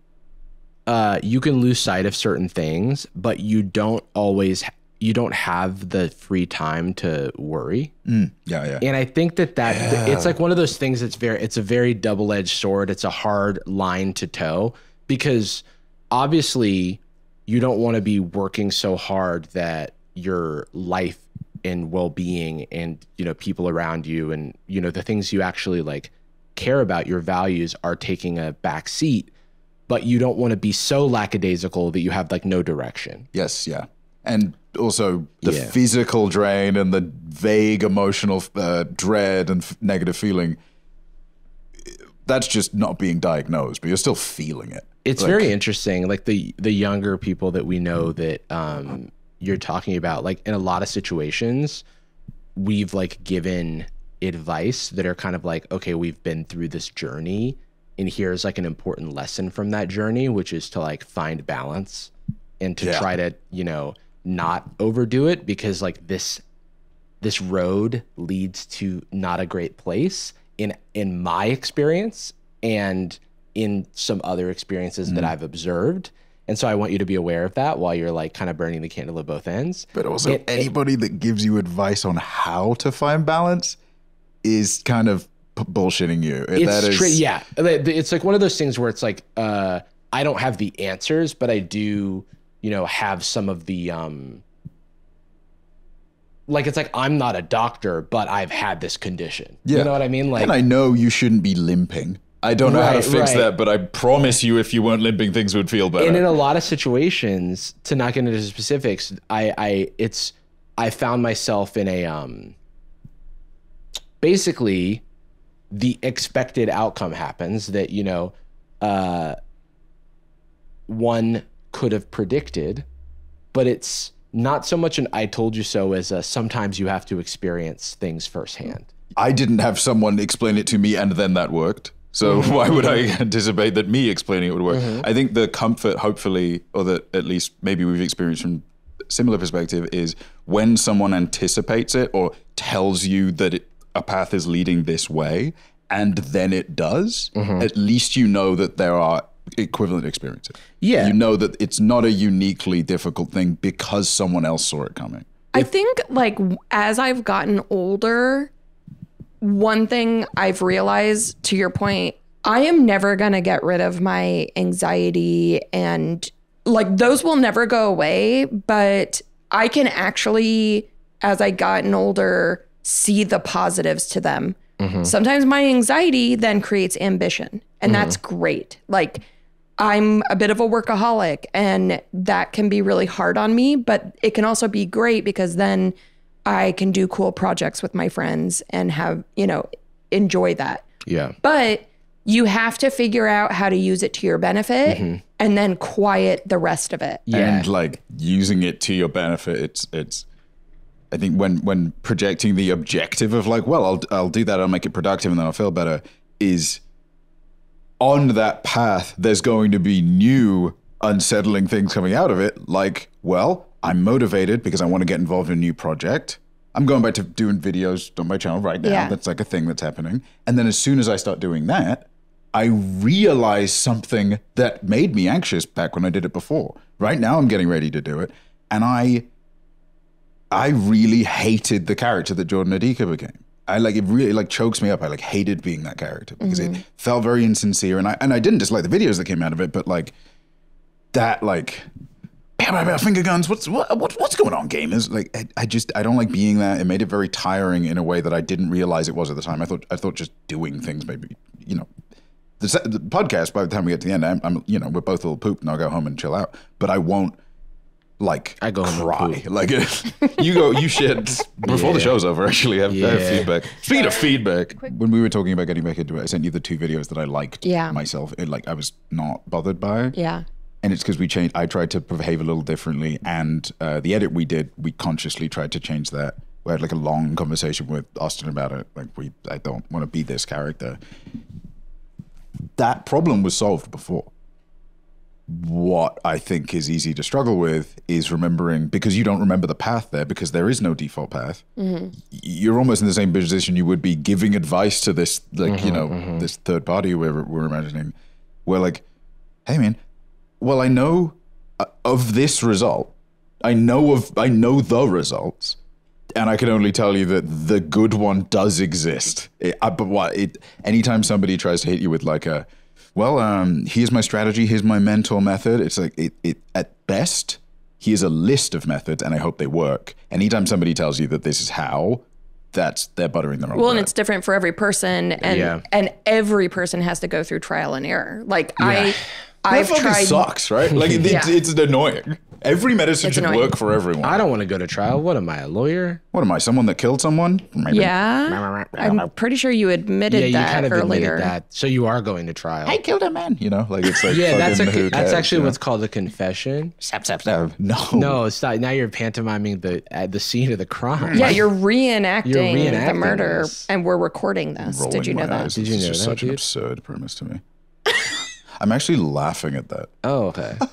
uh you can lose sight of certain things, but you don't always you don't have the free time to worry. Mm, yeah, yeah. And I think that that it's like one of those things that's very it's a very double-edged sword. It's a hard line to toe because obviously you don't want to be working so hard that your life and well-being and, you know, people around you and, you know, the things you actually like care about, your values are taking a back seat, but you don't want to be so lackadaisical that you have like no direction. Yes, yeah. And also the Yeah. physical drain and the vague emotional uh, dread and f- negative feeling. That's just not being diagnosed, but you're still feeling it. It's Like- very interesting. Like the the younger people that we know that um, you're talking about, like in a lot of situations, we've like given advice that are kind of like, okay, we've been through this journey, and here's like an important lesson from that journey, which is to like find balance and to Yeah. try to, you know, not overdo it, because like this this road leads to not a great place in in my experience and in some other experiences that I've observed. And so I want you to be aware of that while you're like kind of burning the candle at both ends. But also, It- it- anybody that gives you advice on how to find balance is kind of p- bullshitting you. It's that is, tri- yeah. It's like one of those things where it's like, uh, I don't have the answers, but I do, you know, have some of the, um, like, it's like, I'm not a doctor, but I've had this condition. Yeah. You know what I mean? Like, and I know you shouldn't be limping. I don't know how to Right, fix right. that, but I promise you, if you weren't limping, things would feel better. and in a lot of situations, to not get into specifics, I, I, it's, I found myself in a, um, basically the expected outcome happens that, you know, uh, one could have predicted, but it's not so much an I told you so as a sometimes you have to experience things firsthand. I didn't have someone explain it to me and then that worked. So why would I anticipate that me explaining it would work? I think the comfort, hopefully, or that at least maybe we've experienced from a similar perspective, is when someone anticipates it or tells you that it, a path is leading this way, and then it does, at least you know that there are equivalent experiences. Yeah. You know that it's not a uniquely difficult thing because someone else saw it coming. I think like w- as I've gotten older, one thing I've realized, to your point, I am never going to get rid of my anxiety, and like those will never go away, but I can actually, as I gotten older, see the positives to them. Sometimes my anxiety then creates ambition, and that's great. Like I'm a bit of a workaholic, and that can be really hard on me, but it can also be great because then I can do cool projects with my friends and have, you know, enjoy that. Yeah. But you have to figure out how to use it to your benefit and then quiet the rest of it. Yeah. And like using it to your benefit, it's it's I think when when projecting the objective of like, well, I'll I'll do that, I'll make it productive and then I'll feel better, is on that path there's going to be new unsettling things coming out of it, like, well, I'm motivated because I want to get involved in a new project. I'm going back to doing videos on my channel right now. Yeah. That's like a thing that's happening. And then as soon as I start doing that, I realize something that made me anxious back when I did it before. Right now I'm getting ready to do it. And I I really hated the character that Jordan Adika became. I like it really like chokes me up. I like hated being that character because it felt very insincere. And I and I didn't dislike the videos that came out of it, but like that like bam, bam, bam, finger guns. What's what, what what's going on, gamers? Like I, I just I don't like being that. It made it very tiring in a way that I didn't realize it was at the time. I thought I thought just doing things maybe, you know, the, se- the podcast. By the time we get to the end, I'm, I'm you know we're both a little pooped and I'll go home and chill out. But I won't like I go home and cry. poop. Like you go you shit before the Yeah. show's over. Actually, I have, I have Yeah. feedback. Speaking of feedback, when we were talking about getting back into it, I sent you the two videos that I liked Yeah. myself. It, like I was not bothered by. Yeah. And it's because we changed. I tried to behave a little differently, and uh, the edit we did, we consciously tried to change that. We had like a long conversation with Austin about it. Like we, I don't want to be this character. That problem was solved before. What I think is easy to struggle with is remembering, because you don't remember the path there, because there is no default path. You're almost in the same position you would be giving advice to this, like you know, this third party we're we're imagining. Where like, hey man. Well, I know uh, of this result. I know of I know the results, and I can only tell you that the good one does exist. It, uh, but what? It anytime somebody tries to hit you with like a, well, um, here's my strategy, here's my mental method. It's like it. It at best, here's a list of methods, and I hope they work. Anytime somebody tells you that this is how, that's they're buttering their own Well, and bread. it's different for every person, and Yeah. and every person has to go through trial and error. Like I, That I've fucking tried. sucks, right? Like it, it's, Yeah. it's annoying. Every medicine It's should annoying. work for everyone. I don't want to go to trial. What am I, a lawyer? What am I? Someone that killed someone? Maybe. Yeah, I'm pretty sure you admitted Yeah, you that kind of earlier. admitted that. So you are going to trial. I killed a man. You know, like it's like Yeah, that's a, fucking who that's cares, actually you know? what's called a confession. Sap, sap, sap. No, No, it's not. Now you're pantomiming the uh, the scene of the crime. Yeah, you're reenacting, You're the reenacting murder, this. and we're recording this. Rolling Did you know my that? eyes. Did you It's know just that, such an dude? absurd premise to me. I'm actually laughing at that. Oh, okay.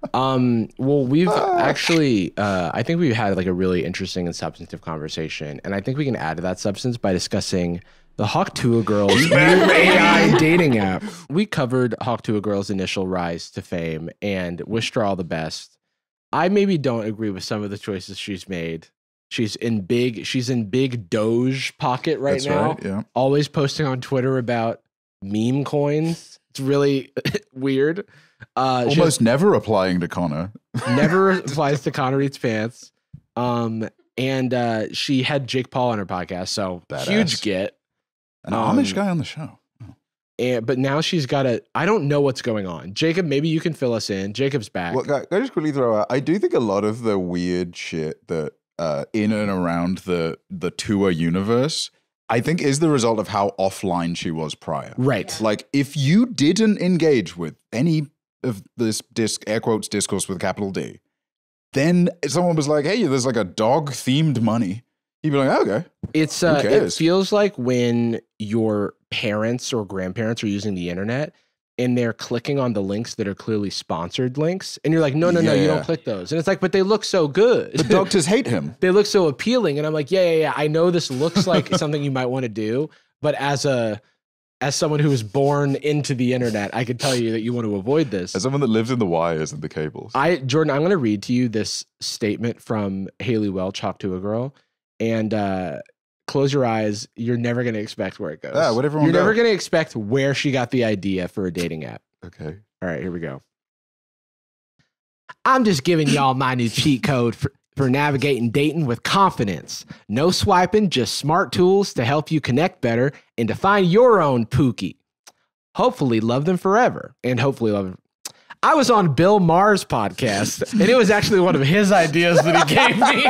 Um, well, we've actually, uh, I think we've had like a really interesting and substantive conversation, and I think we can add to that substance by discussing the Hawk Tuah Girls new A I dating app. We covered Hawk Tuah Girls' initial rise to fame and wished her all the best. I maybe don't agree with some of the choices she's made. She's in big, she's in big Doge pocket right That's now. right, yeah. Always posting on Twitter about meme coins. It's really weird. Uh, she Almost never applying to Connor. never applies to Connor Eats Pants. Um, and uh, she had Jake Paul on her podcast, so Badass. huge get. An Um, Amish guy on the show. And but now she's got a. I don't know what's going on. Jacob, maybe you can fill us in. Jacob's back. Well, can I just quickly throw out? I do think a lot of the weird shit that uh, in and around the the Tuah universe, I think is the result of how offline she was prior. Right. Like, if you didn't engage with any of this disc air quotes discourse with capital D, then someone was like, "Hey, there's like a dog themed money." You'd be like, "Okay." It's uh, it cares? feels like when your parents or grandparents are using the internet and they're clicking on the links that are clearly sponsored links, and you're like, no, no, no, you Yeah. don't click those. And it's like, but they look so good. The doctors hate him. They look so appealing, and I'm like, yeah, yeah, yeah. I know this looks like something you might want to do, but as a as someone who was born into the internet, I can tell you that you want to avoid this. As someone that lives in the wires and the cables. I Jordan, I'm going to read to you this statement from Haley Welch, Hawk Tuah Girl, and uh, close your eyes. You're never going to expect where it goes. Ah, where'd everyone You're go? never going to expect where she got the idea for a dating app. Okay. All right, here we go. I'm just giving y'all my new cheat code for, for navigating dating with confidence. No swiping, just smart tools to help you connect better and to find your own Pookie. Hopefully love them forever and hopefully love them. I was on Bill Maher's podcast, and it was actually one of his ideas that he gave me.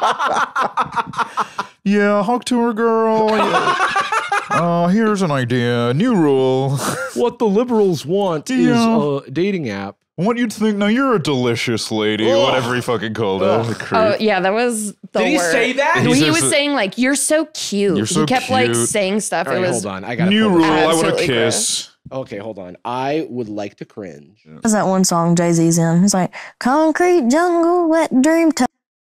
Yeah, Hawk Tuah Girl. Oh, here's an idea. New rule. What the liberals want is Yeah. a dating app. What you'd think? Now you're a delicious lady, or whatever he fucking called her. The creep. Oh yeah, that was the Did he word. say that? He, He says was that- saying like, "You're so cute." You're so he kept like cute. saying stuff. All right, it was hold on. I got New rule. I want to Absolutely kiss. Okay, hold on. I would like to cringe. There's that one song Jay-Z's in. It's like, concrete jungle, wet dream time.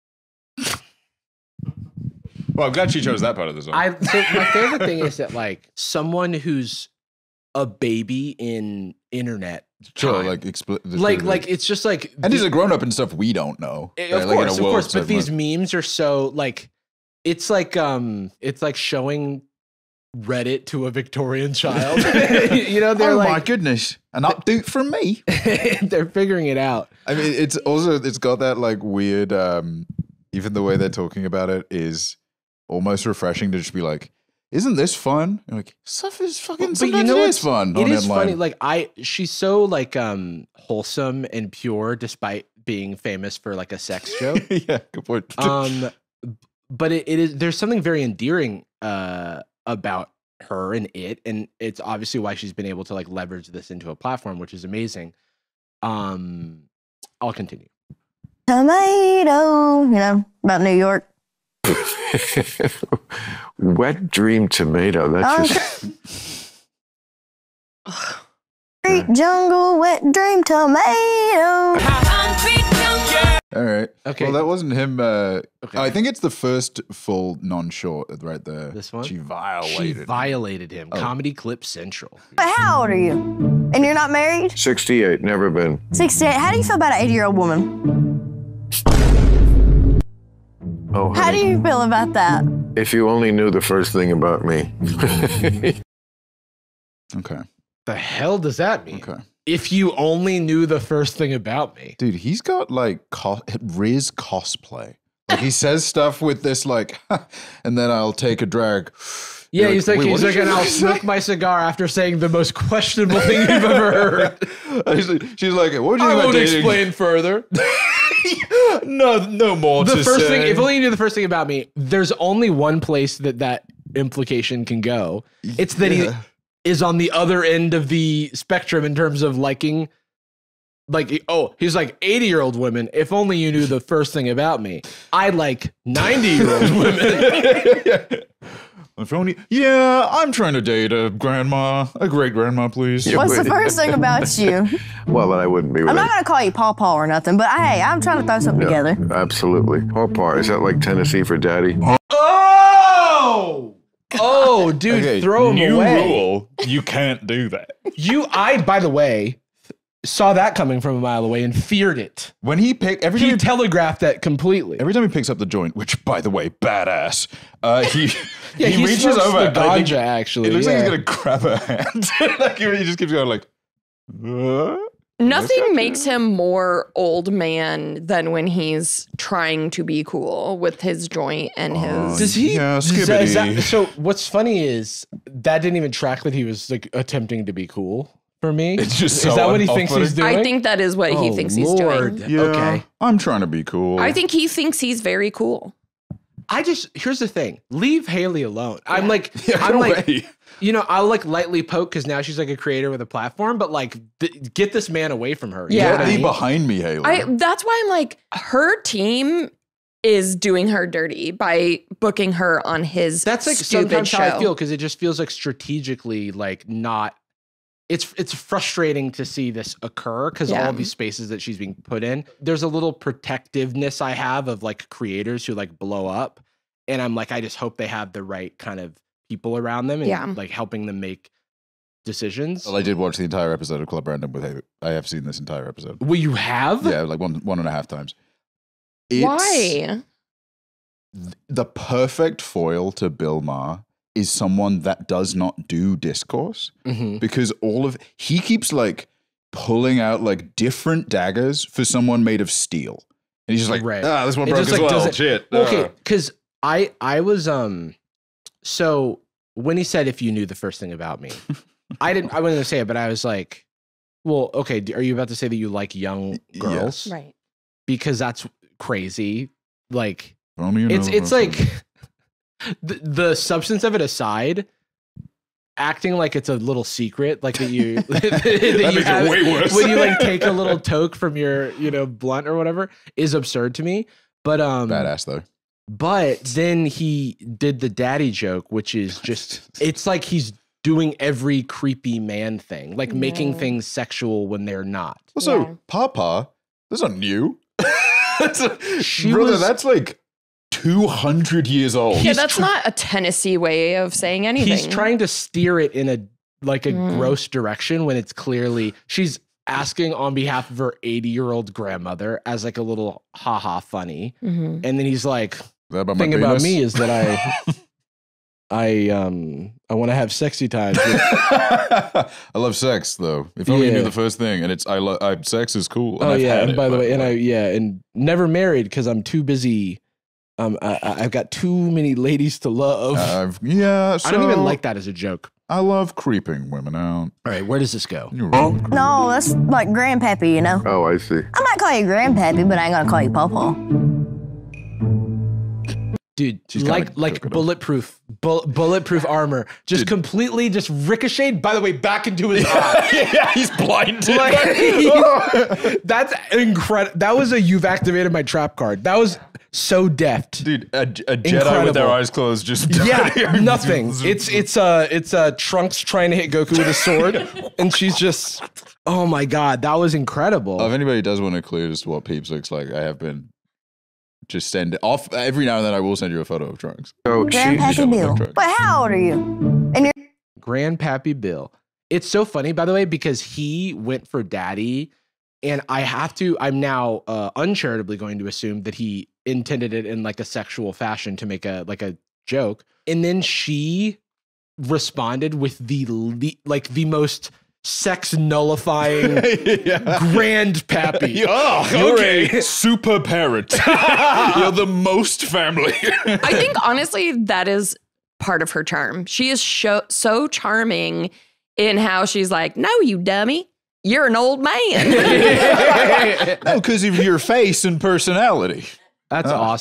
Well, I'm glad she chose that part of the song. I so my favorite thing is that like someone who's a baby in internet, sure, time. like expl- like like it's just like and he's the- a grown up and stuff we don't know. Eh, right? of Like, in a course, of world course. so But these much- memes are so like it's like um it's like showing Reddit to a Victorian child. You know, they're oh my like goodness, an update from me. they're figuring it out. I mean, it's also it's got that like weird. um Even the way they're talking about it is almost refreshing to just be like, "Isn't this fun?" You're like, stuff is fucking. But you Sometimes know it what's is fun. It on is inline. funny. Like I, she's so like um wholesome and pure, despite being famous for like a sex joke. Yeah, good point. um, but it, it is. There's something very endearing uh about her and it, and it's obviously why she's been able to like leverage this into a platform, which is amazing. Um, I'll continue. Tomato, you know, about New York. Wet dream tomato. That's Oh, just concrete jungle, wet dream tomato. All right. Okay. Well, that wasn't him. Uh, Okay. I think it's the first full non-short right there. This one? She She violated. violated him. Oh. Comedy Clip Central. But how old are you? And you're not married? sixty-eight. Never been. sixty-eight. How do you feel about an eighty-year-old woman? Oh, How do honey, you feel about that? if you only knew the first thing about me. Okay. The hell does that mean? Okay. If you only knew the first thing about me. Dude, he's got like co- Riz cosplay. Like he says stuff with this like, and then I'll take a drag. Yeah, You're he's like, "Wait, he's what like, did and you I'll say?" smoke my cigar after saying the most questionable thing you've ever heard. She's like, she's like, what do you I think about won't dating? explain further. no, no more. The to first say. thing, if only you knew the first thing about me, there's only one place that that implication can go. It's that Yeah. he is on the other end of the spectrum in terms of liking like, oh, he's like eighty year old women. If only you knew the first thing about me. I like ninety year old women. If only, yeah, I'm trying to date a grandma, a great grandma, please. What's the first thing about you? Well, then I wouldn't be with I'm not him. gonna call you Paw Paw or nothing, but hey, I'm trying to throw something together. Absolutely. Pawpaw, is that like Tennessee for daddy? Oh, oh, dude, Okay, throw him new away. rule, you can't do that. You, I, by the way, saw that coming from a mile away and feared it. When he pick every time He he, telegraphed that completely. every time he picks up the joint, which by the way, badass. Uh, he Yeah, he, he reaches smokes over. the and I think ganja, actually, it looks like yeah. he's gonna grab her hand. Like he just keeps going like. Uh? Nothing makes him more old man than when he's trying to be cool with his joint and his. Does he? Yeah, does that- is that- skibbity. so what's funny is that didn't even track that he was like attempting to be cool for me. It's just is so that what he un- thinks he's off-putting. doing? I think that is what he Oh, thinks he's Lord. doing. Yeah, Okay. I'm trying to be cool. I think he thinks he's very cool. I just here's the thing: leave Haley alone. I'm like, Yeah, I'm no like, way. you know, I'll like lightly poke because now she's like a creator with a platform, but like, th- get this man away from her. You Yeah. know Get what I thee mean? behind me, Haley. I that's why I'm like, her team is doing her dirty by booking her on his That's like stupid sometimes show. how I feel because it just feels like strategically like not. It's it's frustrating to see this occur because Yeah. all of these spaces that she's being put in, there's a little protectiveness I have of like creators who like blow up, and I'm like, I just hope they have the right kind of people around them and Yeah. like helping them make decisions. Well, I did watch the entire episode of Club Random with Haley. I have seen this entire episode. Well, you have? Yeah, like one one and a half times. It's Why? the perfect foil to Bill Maher is someone that does not do discourse hmm because all of he keeps like pulling out like different daggers for someone made of steel. And he's just like, Right. ah, this one It broke just, as like, well. doesn't- Shit. Okay, Ah. because I I was um so when he said if you knew the first thing about me, I didn't I wasn't gonna say it, but I was like, well, okay, d- are you about to say that you like young Yeah. girls? Right. Because that's crazy. Like If only you know it's the it's first like thing. the, the substance of it aside, acting like it's a little secret, like that you that, you makes it have- way worse. when you like take a little toke from your you know blunt or whatever is absurd to me. But um, badass though. But then he did the daddy joke, which is just, it's like he's doing every creepy man thing, like making Yeah. things sexual when they're not. Also, Yeah. Papa, that's not new. That's a- She brother, was- that's like two hundred years old. Yeah, He's that's tr- not a Tennessee way of saying anything. He's trying to steer it in a, like a Mm. gross direction when it's clearly, she's asking on behalf of her eighty year old grandmother as like a little haha funny. Mhm. And then he's like, Is that about my thing about penis? me is that I, I, um, I want to have sexy times. with- I love sex though. If only you Yeah. knew the first thing, and it's I love I, sex is cool. And Oh I've yeah, had and it, by the way, and I yeah, and never married because I'm too busy. Um, I, I- I've got too many ladies to love. I've, yeah, so I don't even like that as a joke. I love creeping women out. All right, where does this go? You're right. No, that's like grandpappy, you know. Oh, I see. I might call you grandpappy, but I ain't gonna call you Pawpaw. Dude, She's kinda like like cooking 'em. bulletproof, bull, bulletproof armor, just Dude. completely just ricocheted. By the way, back into his eye. Yeah, he's blinded. Like, that's incredible. That was a you've activated my trap card. That was so deft. Dude, a, a Jedi with Incredible. their eyes closed just Yeah, nothing. It's it's uh it's uh Trunks trying to hit Goku with a sword, and she's just, oh my god, that was incredible. Oh, if anybody does want to clue as to what Peeps looks like, I have been just send off every now and then. I will send you a photo of Trunks. So she, Grandpappy showed me Bill. that trick. But how old are you? And you're Grandpappy Bill. It's so funny, by the way, because he went for daddy, and I have to. I'm now uh, uncharitably going to assume that he intended it in like a sexual fashion to make a like a joke, and then she responded with the le- like the most sex nullifying yeah. grandpappy. Oh, You're okay. a- Super parent. You're the most family. I think honestly that is part of her charm. She is sho- so charming in how she's like, "No, you dummy, you're an old man." No, because of your face and personality. That's Oh. awesome.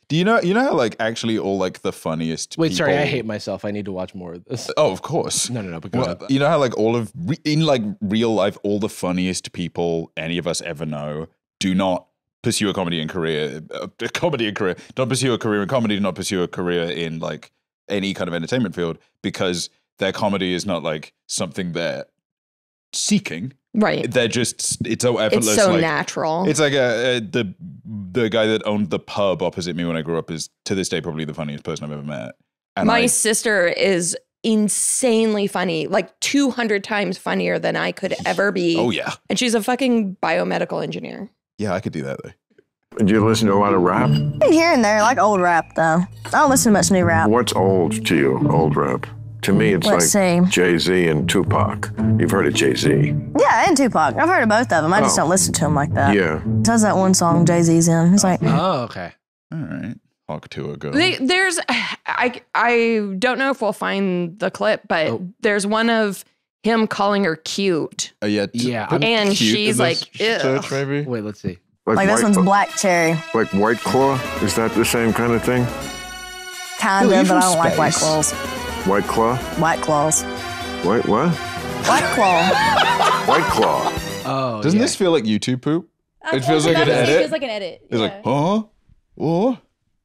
Do you know? You know how like actually all like the funniest. Wait, sorry, I people- hate myself. I need to watch more of this. Oh, of course. No, no, no. But go Well, ahead. you know how like all of re- in like real life, all the funniest people any of us ever know do not pursue a comedy in career, a comedy in career, don't pursue a career in comedy, do not pursue a career in like any kind of entertainment field because their comedy is not like something they're seeking. Right. They're just it's so effortless. It's so like, natural. It's like a, a the the guy that owned the pub opposite me when I grew up is to this day probably the funniest person I've ever met. And My I, sister is insanely funny, like two hundred times funnier than I could ever be. oh yeah, And she's a fucking biomedical engineer. yeah, I could do that though. Do you listen to a lot of rap? Here and there, like old rap though. I don't listen to much new rap. What's old to you, old rap? To me, it's Let's like see. Jay-Z and Tupac. You've heard of Jay-Z? Yeah, and Tupac. I've heard of both of them. I just Oh. don't listen to them like that. Yeah. Does that one song Jay-Z's in? It's like, Oh, okay. All right, Hawk to a girl. They, there's, I, I don't know if we'll find the clip, but Oh. there's one of him calling her cute. Uh, yeah, t- Yeah, put And cute in she's this like, ew. search maybe. Wait, let's see. like this White, one's Black Cherry. like White Claw? Is that the same kind of thing? Kind Billy, of, you but I from don't like White space? Claws. White Claw? White Claws. White what? White Claw. White Claw. Oh, Doesn't yeah. this feel like YouTube poop? I It was feels like about an to say, edit. It feels like an edit. It's yeah. like, huh? What?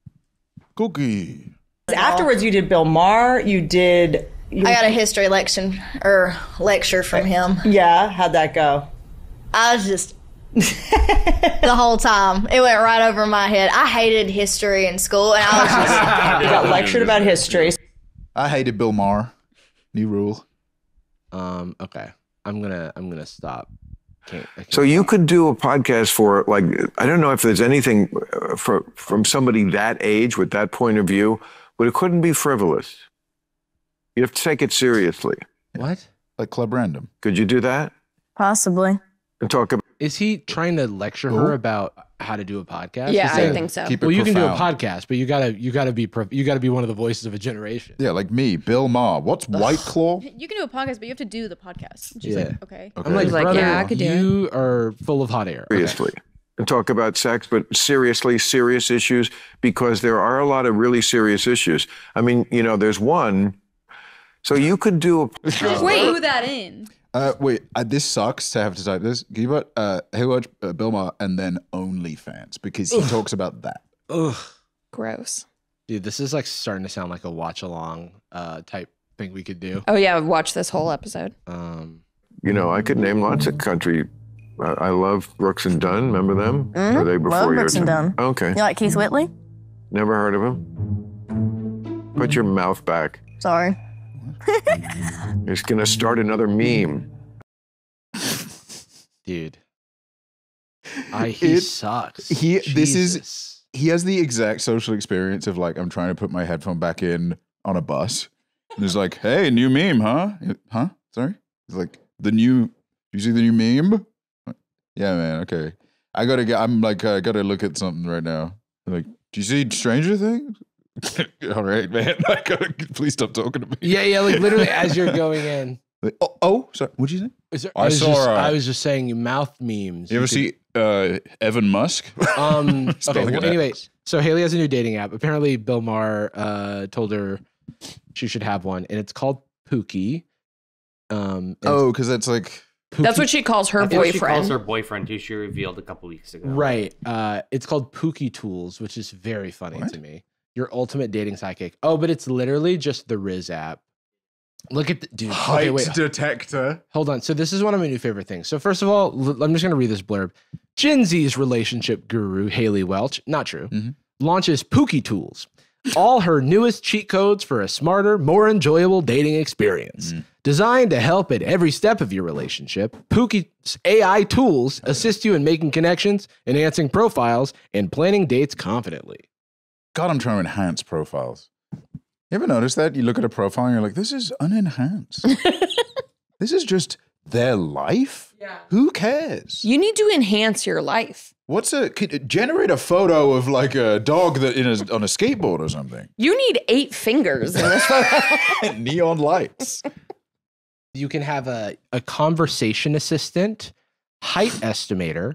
Cookie. Afterwards, you did Bill Maher. You did. You, I got a history lection or lecture from him. yeah. How'd that go? I was just the whole time. It went right over my head. I hated history in school, and I was just You got lectured about history. I hated Bill Maher. New rule. Um. Okay. I'm gonna. I'm gonna stop. Can't, I can't So you could do a podcast for, like, I don't know if there's anything uh, for, from somebody that age with that point of view, but it couldn't be frivolous. You have to take it seriously. What Like Club Random. Could you do that? Possibly. And talk about is he trying to lecture her about how to do a podcast? Yeah, He's I saying, think so. Keep it Well, you can do a profound. podcast, but you gotta, you gotta be, pro- you gotta be one of the voices of a generation. Yeah, like me, Bill Maher. What's White Claw? You can do a podcast, but you have to do the podcast. She's Yeah. like, okay. Okay. I'm like, He's like, brother, yeah, I could do you are full of hot air. Okay. seriously. And talk about sex, but seriously, serious issues, because there are a lot of really serious issues. I mean, you know, there's one. So you could do a Just Wait. glue that in. Uh, wait, uh, this sucks to have to type this. Can you put, uh, hey, watch uh, Bill Maher and then OnlyFans because he talks about that. Ugh, Gross. dude, this is like starting to sound like a watch along uh, type thing we could do. Oh yeah, watch this whole episode. Um, You know, I could name lots of country. I, I love Brooks and Dunn. Remember them? Mhm. Or they before Love your Brooks and time? Dunn. Okay, You like Keith Whitley? never heard of him. Put your mouth back. Sorry. He's gonna start another meme. dude, I he It- sucks. he- this is- Jesus. He has the exact social experience of like, I'm trying to put my headphone back in on a bus. And he's like, hey, new meme, huh? Huh? Sorry? He's like, the new, you see the new meme? Yeah, man, okay. I gotta get, I'm like, I gotta look at something right now. I'm like, do you see Stranger Things? All right, man. I gotta, please stop talking to me. Yeah, yeah, like literally as you're going in. Like, oh, oh, sorry. What'd you say? Is there, I was saw, just, uh, I was just saying mouth memes. You ever could- see uh, Evan Musk? Um. okay. Spelling Well, it anyway, out. so Haley has a new dating app. Apparently, Bill Maher uh, told her she should have one, and it's called Pookie. Um. and Oh, because that's like, Pookie- That's what she calls her That's what she calls boyfriend. her boyfriend, who she revealed a couple weeks ago. Right. Uh, it's called Pookie Tools, which is very funny What? to me. Your ultimate dating sidekick. Oh, but it's literally just the Riz app. Look at the dude. Okay, wait. detector. Hold on. So this is one of my new favorite things. So first of all, l- I'm just going to read this blurb. Gen Z's relationship guru, Haley Welch, not true, Mhm. launches Pookie Tools, all her newest cheat codes for a smarter, more enjoyable dating experience. Mm. Designed to help at every step of your relationship, Pookie's A I tools assist you in making connections, enhancing profiles, and planning dates confidently. God, I'm trying to enhance profiles. You ever notice that? You look at a profile and you're like, this is unenhanced. This is just their life? Yeah. Who cares? You need to enhance your life. What's a, could, generate a photo of like a dog that in a, on a skateboard or something. You need eight fingers in this photo. Neon lights. You can have a, a conversation assistant, height estimator,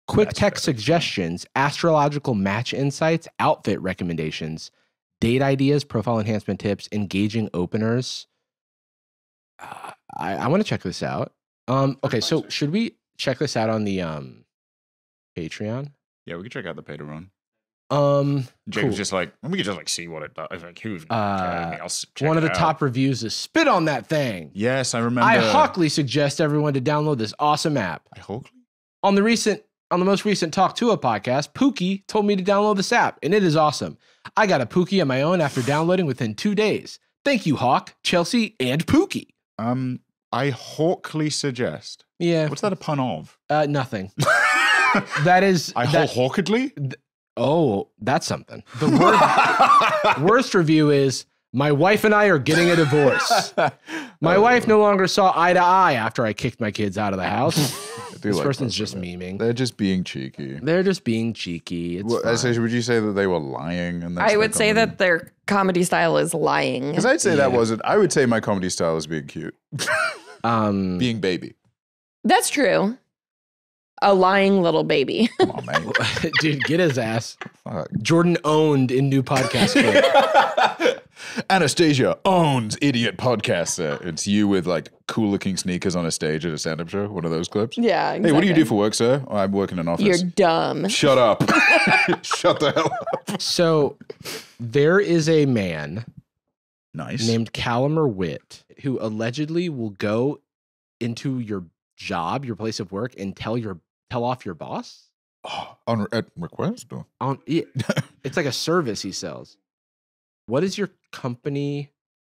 quick tech suggestions, astrological match insights, outfit recommendations, date ideas, profile enhancement tips, engaging openers. Uh, I, I want to check this out. Um, okay, so should we check this out on the um, Patreon? Yeah, we can check out the Patreon. Um, Jake cool. was just like, we could just like see what it does. Like, who's Uh, else? Check one of it the out. top reviews is spit on that thing. Yes, I remember. I hotly suggest everyone to download this awesome app. I Hockley? On the recent, on the most recent Talk to a podcast, Pookie told me to download this app, and it is awesome. I got a Pookie on my own after downloading within two days. Thank you, Hawk, Chelsea, and Pookie. Um, I Hawkly suggest. Yeah. What's that a pun of? Uh, nothing. That is. I that, Hawkedly? Oh, that's something. The worst, worst review is my wife and I are getting a divorce. My wife no longer saw eye to eye after I kicked my kids out of the house. This like person's most just of it. memeing. They're just being cheeky. They're just being cheeky. It's Well, fine. so would you say that they were lying? And I would say that their comedy style is lying. Because I'd say that Yeah. wasn't. I would say my comedy style is being cute, um, being baby. That's true. A lying little baby. Come on, mate. dude, get his ass. Fuck. Jordan owned in new podcast clip. Anastasia owns idiot podcaster. It's you with like cool looking sneakers on a stage at a stand up show. One of those clips. Yeah. Hey, what do you do exactly. for work, sir? Oh, I work in an office. You're dumb. Shut up. Shut the hell up. So there is a man Nice. named Calamer Witt who allegedly will go into your job, your place of work, and tell your tell off your boss. Oh, on at request. Or? On yeah, it's like a service he sells. What is your company?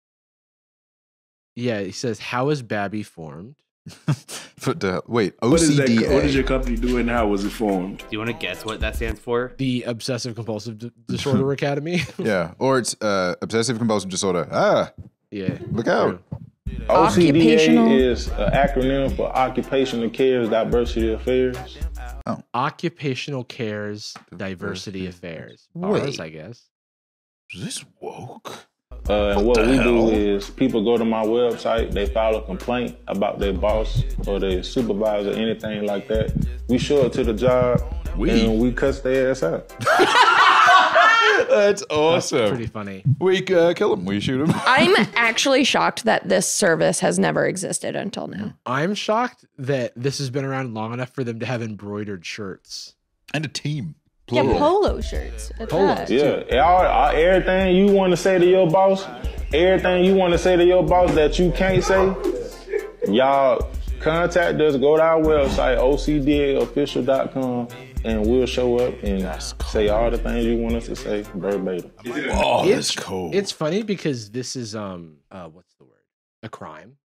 Yeah, he says, "How is Babby formed?" For the, wait, What is O C D A. that? What does your company do and how was it formed? Do you want to guess what that stands for? The Obsessive Compulsive D- Disorder Academy. Yeah, or it's uh, obsessive compulsive disorder. Ah, Yeah, look out. O C D A Occupational- is an acronym for Occupational Cares Diversity Affairs. Occupational Cares Diversity Affairs. Wait. Bars, I guess. Is this woke? Uh, and what the we hell? do is people go to my website, they file a complaint about their boss or their supervisor, anything like that. We show it to the job We? and we cuss their ass out. That's awesome. Pretty funny. We uh, kill him. We shoot him. I'm actually shocked that this service has never existed until now. I'm shocked that this has been around long enough for them to have embroidered shirts. And a team. Yeah, Plural. polo shirts. At Polo. that. Yeah, all, all, everything you want to say to your boss, everything you want to say to your boss that you can't say, y'all contact us, go to our website, O C D A official dot com, and we'll show up and say all the things you want us to say verbatim. Oh, It's that's cool. It's funny because this is um uh what's the word? A crime.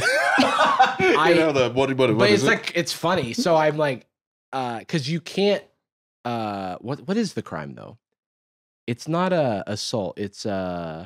I know the what, what, what But is it's it? like it's funny. So I'm like uh cuz you can't uh what what is the crime though? It's not a assault. It's uh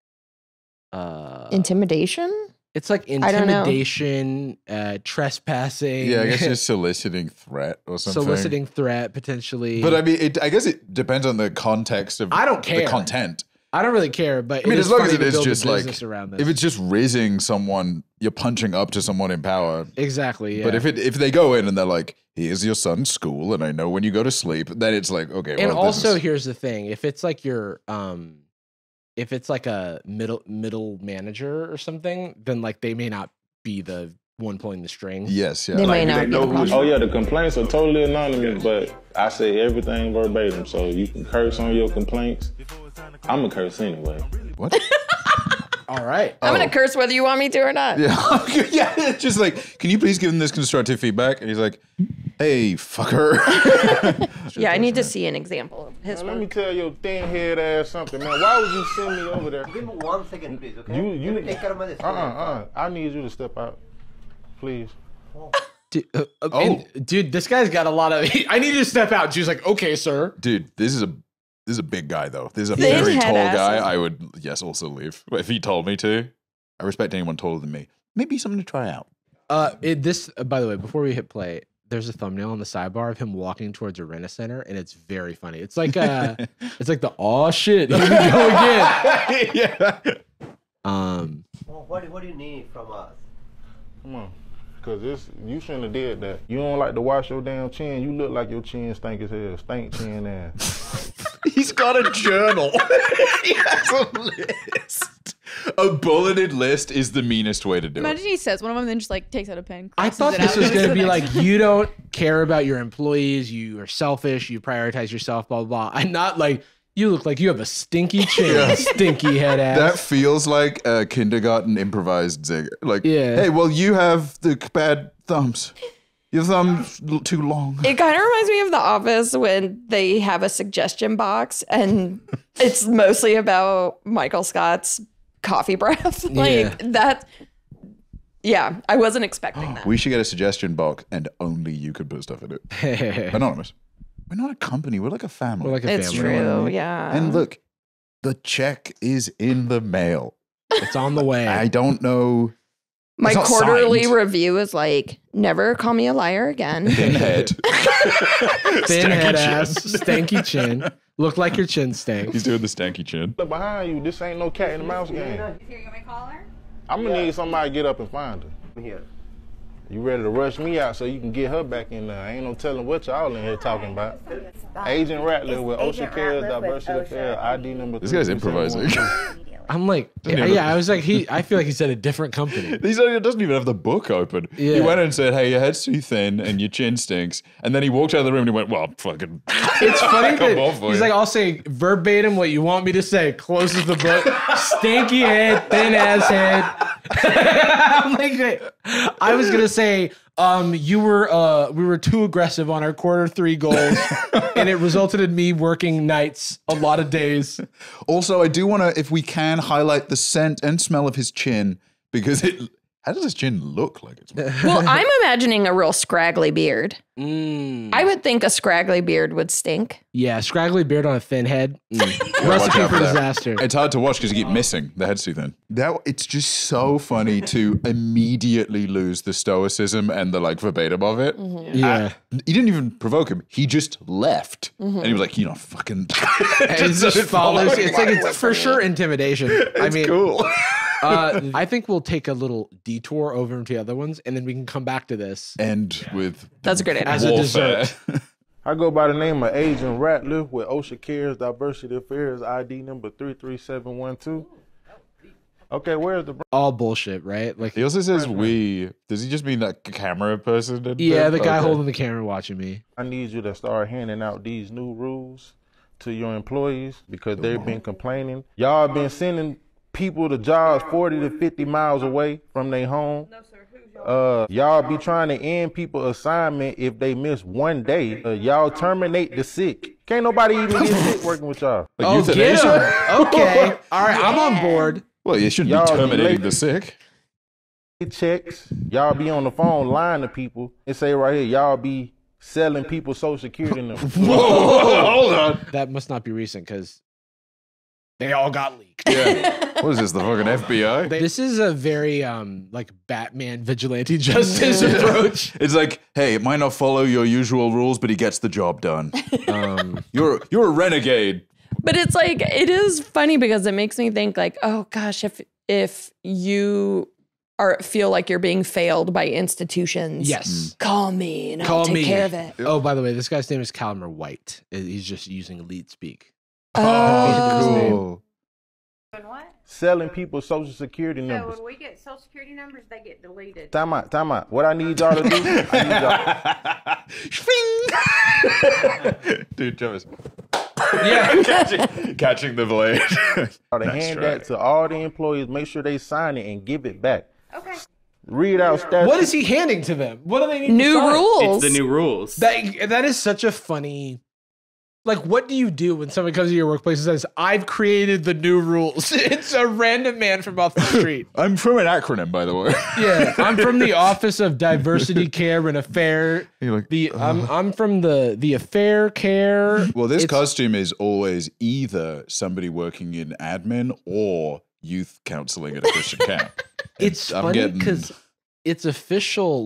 uh Intimidation? it's like I don't know. intimidation, uh trespassing. Yeah, I guess just soliciting threat or something. soliciting threat potentially. But I mean, it, I guess it depends on the context of I don't care. the content. I don't really care, but I mean, it as is long as funny it to is build a just like, business around this. if it's just rizzing someone, you're punching up to someone in power. exactly, yeah. But if it if they go in and they're like, "Here's your son's school, and I know when you go to sleep," then it's like, okay. and well, this also is- here's the thing: if it's like your um, if it's like a middle middle manager or something, then like they may not be the one pulling the strings. yes, yeah. They like- may not They be know the who- problem. oh yeah, the complaints are totally anonymous, but I say everything verbatim, so you can curse on your complaints. I'm a curse anyway. What? All right. I'm Oh. going to curse whether you want me to or not. Yeah, okay, yeah. It's just like, can you please give him this constructive feedback? And he's like, "Hey, fucker." Yeah, I need to see an example of his Now, let work. me tell your thin head ass something, man. Why would you send me over there? Give me one second, please, okay? You, you, Let me take care of my uh, uh, uh. I need you to step out, please. Dude, uh, uh, Oh. and, dude, this guy's got a lot of. I need you to step out. She's like, okay, sir. Dude, this is a this is a big guy though. This is a Thin very head tall guy. asses. I would yes also leave if he told me to. I respect anyone taller than me. Maybe something to try out. Uh, it, this. Uh, by the way, before we hit play, there's a thumbnail on the sidebar of him walking towards a rent a center, and it's very funny. It's like uh, it's like the oh shit, here we go again. Yeah. Um, Oh, what, what do you need from us? Come on. Cause this, you shouldn't have did that. You don't like to wash your damn chin. You look like your chin stink as hell. Stink chin ass. He's got a journal. He has a list. A bulleted list is the meanest way to do Imagine it. he says one of them, then just like takes out a pen. I crosses thought it this out, was and going to goes be the like, next you don't care about your employees, you are selfish, you prioritize yourself, blah, blah, blah. And not like, you look like you have a stinky chin, Yeah. stinky head ass. That feels like a kindergarten improvised zig. Like, Yeah. hey, well, you have the bad thumbs. Your thumb's l- too long. It kind of reminds me of The Office when they have a suggestion box and it's mostly about Michael Scott's coffee breath. Like Yeah. that. Yeah, I wasn't expecting that. We should get a suggestion box and only you could put stuff in it. Anonymous. We're not a company. We're like a family. We're like a It's family. true, yeah. And look, the check is in the mail. It's on the way. I don't know. My It's not quarterly signed. review is like, never call me a liar again. Thin head. Thin head Stanky ass, chin. stanky chin. Look like your chin stinks. He's doing the stanky chin. Look behind you. This ain't no cat and the mouse game. Here, you want me to call her? I'm gonna need somebody to get up and find her. Here. You ready to rush me out so you can get her back in there? Ain't no telling what y'all in here talking about. Agent Rattler with OSHA Cares, Diversity Affairs, I D number This guy's three three seven one improvising. two. I'm like, yeah, even- yeah, I was like, he. I feel like he said a different company. He's like, he doesn't even have the book open. He Yeah. went in and said, hey, your head's too thin and your chin stinks. And then he walked out of the room and he went, well, fucking. It's funny Come that on for he's you. like, I'll say verbatim what you want me to say. Closes the book. Stanky head, thin ass head. I'm like, I was gonna say, um, you were, uh, we were too aggressive on our quarter three goals, and it resulted in me working nights a lot of days. Also, I do want to, if we can, highlight the scent and smell of his chin because it. How does his chin look like it's? Well, I'm imagining a real scraggly beard. Mm. I would think a scraggly beard would stink. Yeah, scraggly beard on a thin head. Mm. Watch Recipe out for that. disaster. It's hard to watch because you keep missing. The head's too thin. That it's just so funny to immediately lose the stoicism and the like verbatim of it. Yeah. Uh, he didn't even provoke him. He just left, and he was like, "You know, fucking." And it just follows. It's like it's for sure intimidation. I It's mean, cool. uh, I think we'll take a little detour over into the other ones, and then we can come back to this. End with That's a great idea. As a warfare. dessert. I go by the name of Agent Rattler with OSHA Cares, Diversity Affairs, I D number three three seven one two. Okay, where's the... All bullshit, right? Like, He also says we. Does he just mean that camera person? and yeah, stuff? the guy Okay. holding the camera watching me. I need you to start handing out these new rules to your employees because they've been complaining. Y'all been sending people to jobs forty to fifty miles away from their home. Uh, y'all be trying to end people assignment if they miss one day. Uh, y'all terminate the sick. Can't nobody even get sick working with y'all. Like Oh, get euthanasia? him. Okay. All right, I'm on board. Well, you shouldn't Y'all be be terminating late. the sick. Checks. Y'all be on the phone lying to people. It say right here, y'all be selling people social security numbers. Hold on. That must not be recent because they all got leaked. Yeah. What is this? The fucking F B I? This is a very um like Batman vigilante justice approach. It's like, hey, it might not follow your usual rules, but he gets the job done. Um, You're you're a renegade. But it's like, it is funny because it makes me think like, oh gosh, if if you are feel like you're being failed by institutions, yes. call me and I'll Call take me. care of it. Oh, by the way, this guy's name is Calamer White. He's just using elite speak. Oh, cool. Doing what? Selling people social security So numbers. when we get social security numbers, they get deleted. Time out, time out. What I need y'all to do, I need y'all Dude, Travis. Yeah. catching, catching the blade. to Nice hand try. that to all the employees, make sure they sign it and give it back. Okay. Read out statute. What is he handing to them? What do they need? to new sign? rules. It's the new rules. That that is such a funny. Like, what do you do when someone comes to your workplace and says, "I've created the new rules"? It's a random man from off the street. I'm from an acronym, by the way. Yeah, I'm from the Office of Diversity Care and Affair. You're like, The I'm I'm from the the Affair Care. well, this It's- costume is always either somebody working in admin or youth counseling at a Christian camp. It's I'm funny getting- because its official look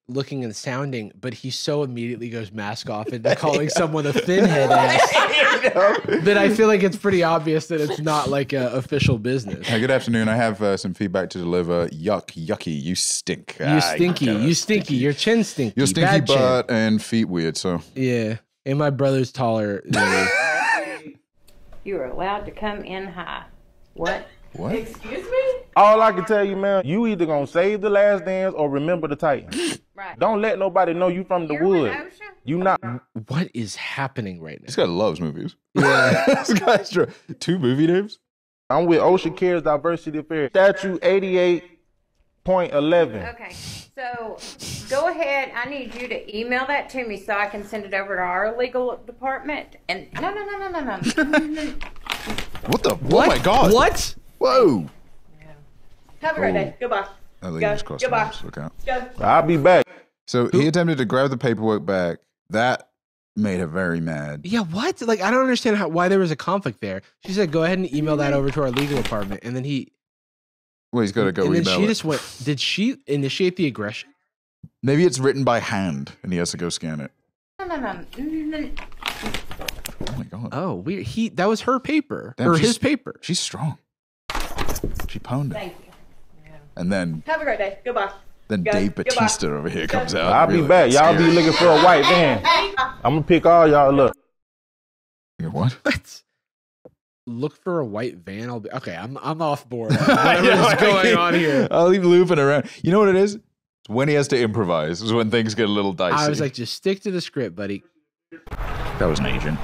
looking and sounding, but he so immediately goes mask off into calling someone a finhead ass that I feel like it's pretty obvious that it's not like a official business. Hey, good afternoon. I have uh, some feedback to deliver. Yuck, yucky. You stink. You Ah, stinky. gotta- You stinky. Your chin stinky. Your stinky Bad chin. butt and feet weird. So Yeah. And my brother's taller than me. You are allowed to come in high. What? What? Excuse me? All I can tell you, man, you either gonna save the last dance or remember the Titans. Right. Don't let nobody know you from the wood. You not. What is happening right now? this guy loves movies. Yeah. This guy's true. Two movie names. I'm with Ocean Cares Diversity Affairs. Statute eighty-eight point eleven. Okay. So go ahead. I need you to email that to me so I can send it over to our legal department. And no, no, no, no, no, no. What the? What? Oh my god. What? Whoa. Have a great day. Goodbye. I think Go. just crossed Goodbye. my eyes. Look out. Go. I'll be back. So he attempted to grab the paperwork back. That made her very mad. Yeah, what? Like, I don't understand how why there was a conflict there. She said, go ahead and email that over to our legal department. And then he. Well, he's got to go and then email she it. just went, did she initiate the aggression? Maybe it's written by hand and he has to go scan it. No, no, no. no. Oh my god. Oh, weird. He That was her paper. Damn, or she's- his paper. She's strong. She pwned it. Thank you. And then Have a great day. Goodbye. then Go. Dave Goodbye. Batista over here comes out. I'll be Really back. Y'all be scary. looking for a white van. I'm gonna pick all y'all up. What? What? Look for a white van. I'll be okay. I'm I'm off board. Whatever's going on here. I'll leave looping around. You know what it is? It's when he has to improvise is when things get a little dicey. I was like, just stick to the script, buddy. that was an agent.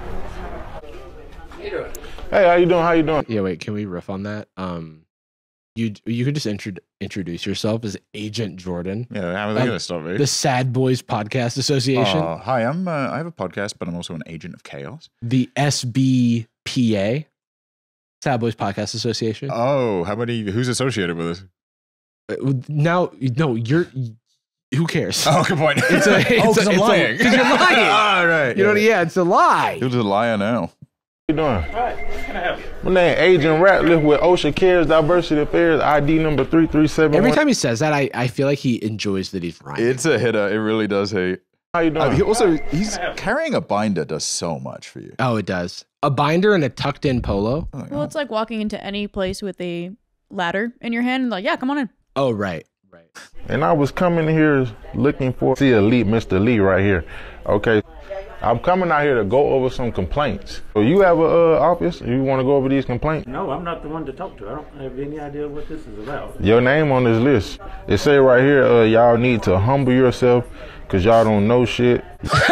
Hey, how you doing? How you doing? Yeah, wait. Can we riff on that? Um, you you could just intro- introduce yourself as Agent Jordan. Yeah, how are they Um, going to stop me? The Sad Boys Podcast Association. Oh, hi, I'm. Uh, I have a podcast, but I'm also an agent of chaos. The S B P A. Sad Boys Podcast Association. Oh, how many? Who's associated with us? Uh, Now, no, you're. Who cares? Oh, good point. It's a. It's oh, because a, I'm it's lying. Because you're lying. All right. You know, yeah, it's a lie. You're just a liar now. How you doing? My name Agent Ratliff with Ocean Cares Diversity Affairs, I D number three three seven. Every time he says that, I, I feel like he enjoys that he's rhyming. It's a hitter. It really does hate. How you doing? Uh, he also, he's carrying a binder does so much for you. Oh, it does. A binder and a tucked in polo. Oh, Well, it's like walking into any place with a ladder in your hand and like, yeah, come on in. Oh, right. Right. And I was coming here looking for see Elite Mister Lee right here. Okay. I'm coming out here to go over some complaints. So you have a uh, office? You want to go over these complaints? No, I'm not the one to talk to. I don't have any idea what this is about. Your name on this list. It say right here, uh, y'all need to humble yourself because y'all don't know shit.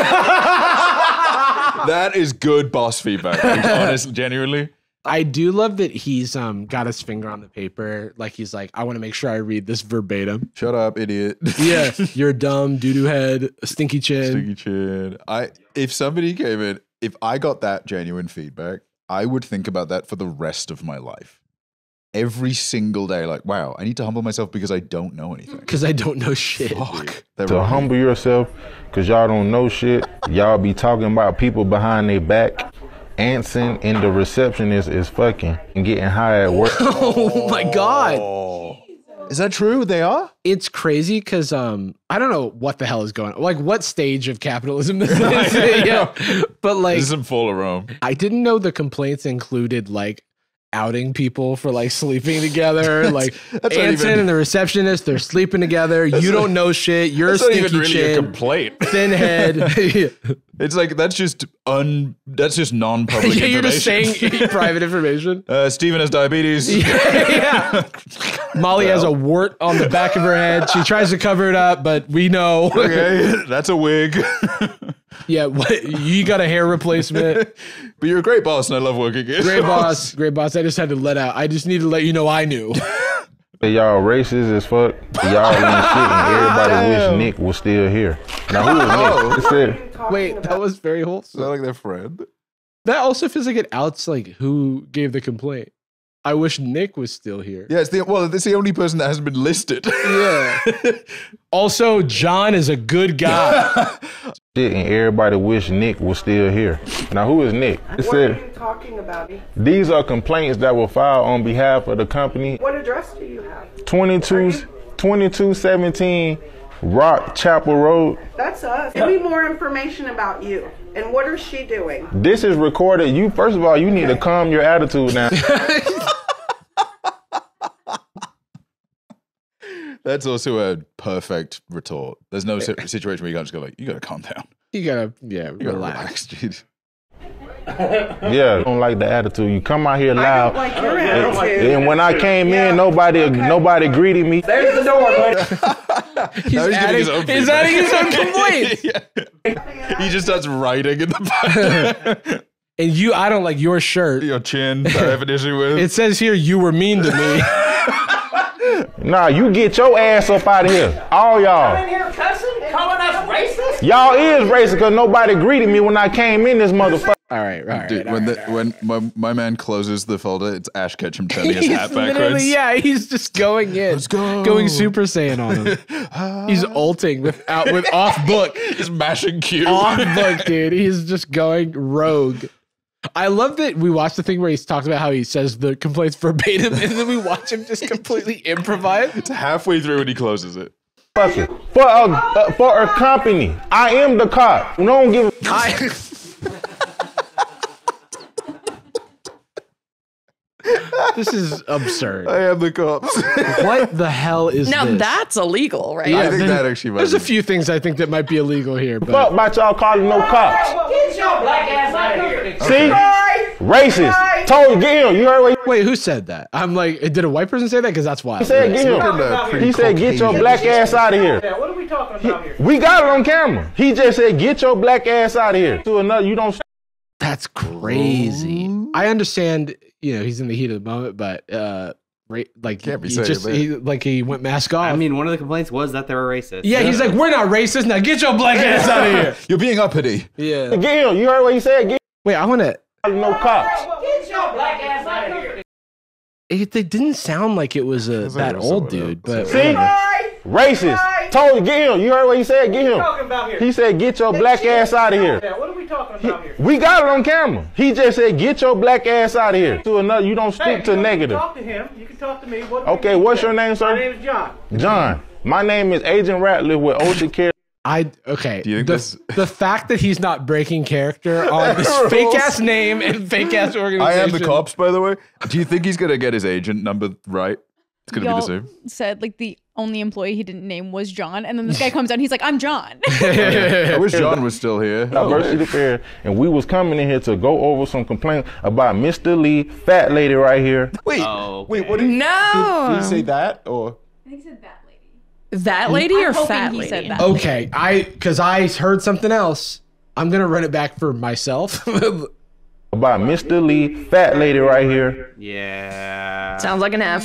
That is good boss feedback. Like, honestly, genuinely. I do love that he's um got his finger on the paper. Like he's like, I want to make sure I read this verbatim. Shut up, idiot. Yeah, you're a dumb doo-doo head, a stinky chin. Stinky chin. I if somebody came in, if I got that genuine feedback, I would think about that for the rest of my life. Every single day, like, wow, I need to humble myself because I don't know anything. Because I don't know shit. Fuck. They're To right. humble yourself because y'all don't know shit. Y'all be talking about people behind their back. Anson and the receptionist is fucking and getting high at work. Oh my god. Is that true? They are? It's crazy because um I don't know what the hell is going on. Like what stage of capitalism this is. Yeah. But like This isn't full of Rome. I didn't know the complaints included like outing people for like sleeping together. Like that's not Anson even- and the receptionist, they're sleeping together. You don't know shit. You're a That's not stinky even really a chin, complaint. thin head. It's like that's just un that's just non-public Yeah, you're just information. saying private information. Uh, Steven has diabetes. Yeah. Molly has a wart on the back of her head. She tries to cover it up, but we know. Okay, that's a wig. Yeah, what, you got a hair replacement. But you're a great boss, and I love working here. Great boss, great boss. I just had to let out. I just need to let you know I knew. Y'all racist as fuck. Y'all ain't shit and everybody wish Nick was still here. Now who is Nick? It said, Wait, that was very wholesome. Is that like their friend? That also feels like it outs like who gave the complaint. I wish Nick was still here. Yeah, it's the well, it's the only person that hasn't been listed. Yeah. Also, John is a good guy. shit and everybody wish Nick was still here. Now who is Nick? It said, Talking about it. these are complaints that were filed on behalf of the company. What address do you have? twenty-two, twenty-two seventeen Rock Chapel Road. That's us. Give me more information about you. And what is she doing? This is recorded. You first of all, you need to calm your attitude now. That's also a perfect retort. There's no si- situation where you can't just go like, you gotta calm down. You gotta, yeah, You gotta relax. relax, dude. Yeah, I don't like the attitude. You come out here loud. I don't like your and, attitude. and when I came Yeah. in, nobody Okay. nobody greeted me. There's the door, buddy. He's, Now he's getting adding, his own he's feedback. adding his own complaints. Yeah. He just starts writing in the back. And you, I don't like your shirt. Your chin, I have an issue with. It says here you were mean to me. Nah, you get your ass up out of here. All y'all. in here cussing, calling us racist? Y'all is racist because nobody greeted me when I came in this motherfucker. All right, all right. Dude, all when right, the all right. when my, my man closes the folder, it's Ash Ketchum turning his He's hat literally- backwards. yeah, he's just going in. Let's go. Going Super Saiyan on him. He's ulting without with off book. He's mashing Q. Off book, dude. He's just going rogue. I love that we watched the thing where he talks about how he says the complaints verbatim, and then we watch him just completely improvise. It's halfway through when he closes it. For a, uh, for a company. I am the cop. No one give a I, this is absurd. I am the cops. What the hell is Now this? that's illegal, right? I think there- that actually might There's a be- few things I think that might be illegal here, fuck but about y'all calling no cops. Get your black ass out of here. See? Racist. Told you, get him. You heard what he wait, who said that? I'm like, did a white person say that? Because that's wild. said? Get him. He said, get your black ass out of here. What are we talking about here? We got it on camera. He just said, get your black ass out of here. To another, you don't. That's crazy. I understand, you know, he's in the heat of the moment, but uh, ra- like Can't be he saying just that. he, like he went mask off. I mean, one of the complaints was that they were racist. yeah, he's like, we're not racist. Now get your black ass out of here. You're being uppity. Yeah. Get him. You heard what he said? Get Wait, I want to. no cops. Get your black ass out of here. It, it didn't sound like it was a Sounds like that it was old someone dude, else. but See? Racist. Told you, get him. You heard what he said? Get him. Talking about here. He said, get your black ass out of here. Yeah, what are we talking about here? We got it on camera. He just said, get your black ass out of here. To another, you don't Hey, speak you to don't negative. Talk to him. You can talk to me. What do we Okay, do? what's your name, My sir? name is John. John. My name is Agent Ratliff with OSHA Care. I okay. Do you think the, this- the fact that he's not breaking character on this fake ass name and fake ass organization. I am the cops, by the way. Do you think he's gonna get his agent number right? It's gonna Y'all be the same. said like the only employee he didn't name was John, and then this guy comes out and he's like, I'm John. I wish John was still here. Diversity Fair, and we was coming in here to go over some complaints about Mister Lee, fat lady right here. Wait, Oh, wait, what did, No. did he say that or? I think he said that lady. That lady I'm or hoping fat he lady? said that. Okay, I because I heard something else. I'm gonna run it back for myself. About Mister Lee, fat lady right here. Yeah. Sounds like an F.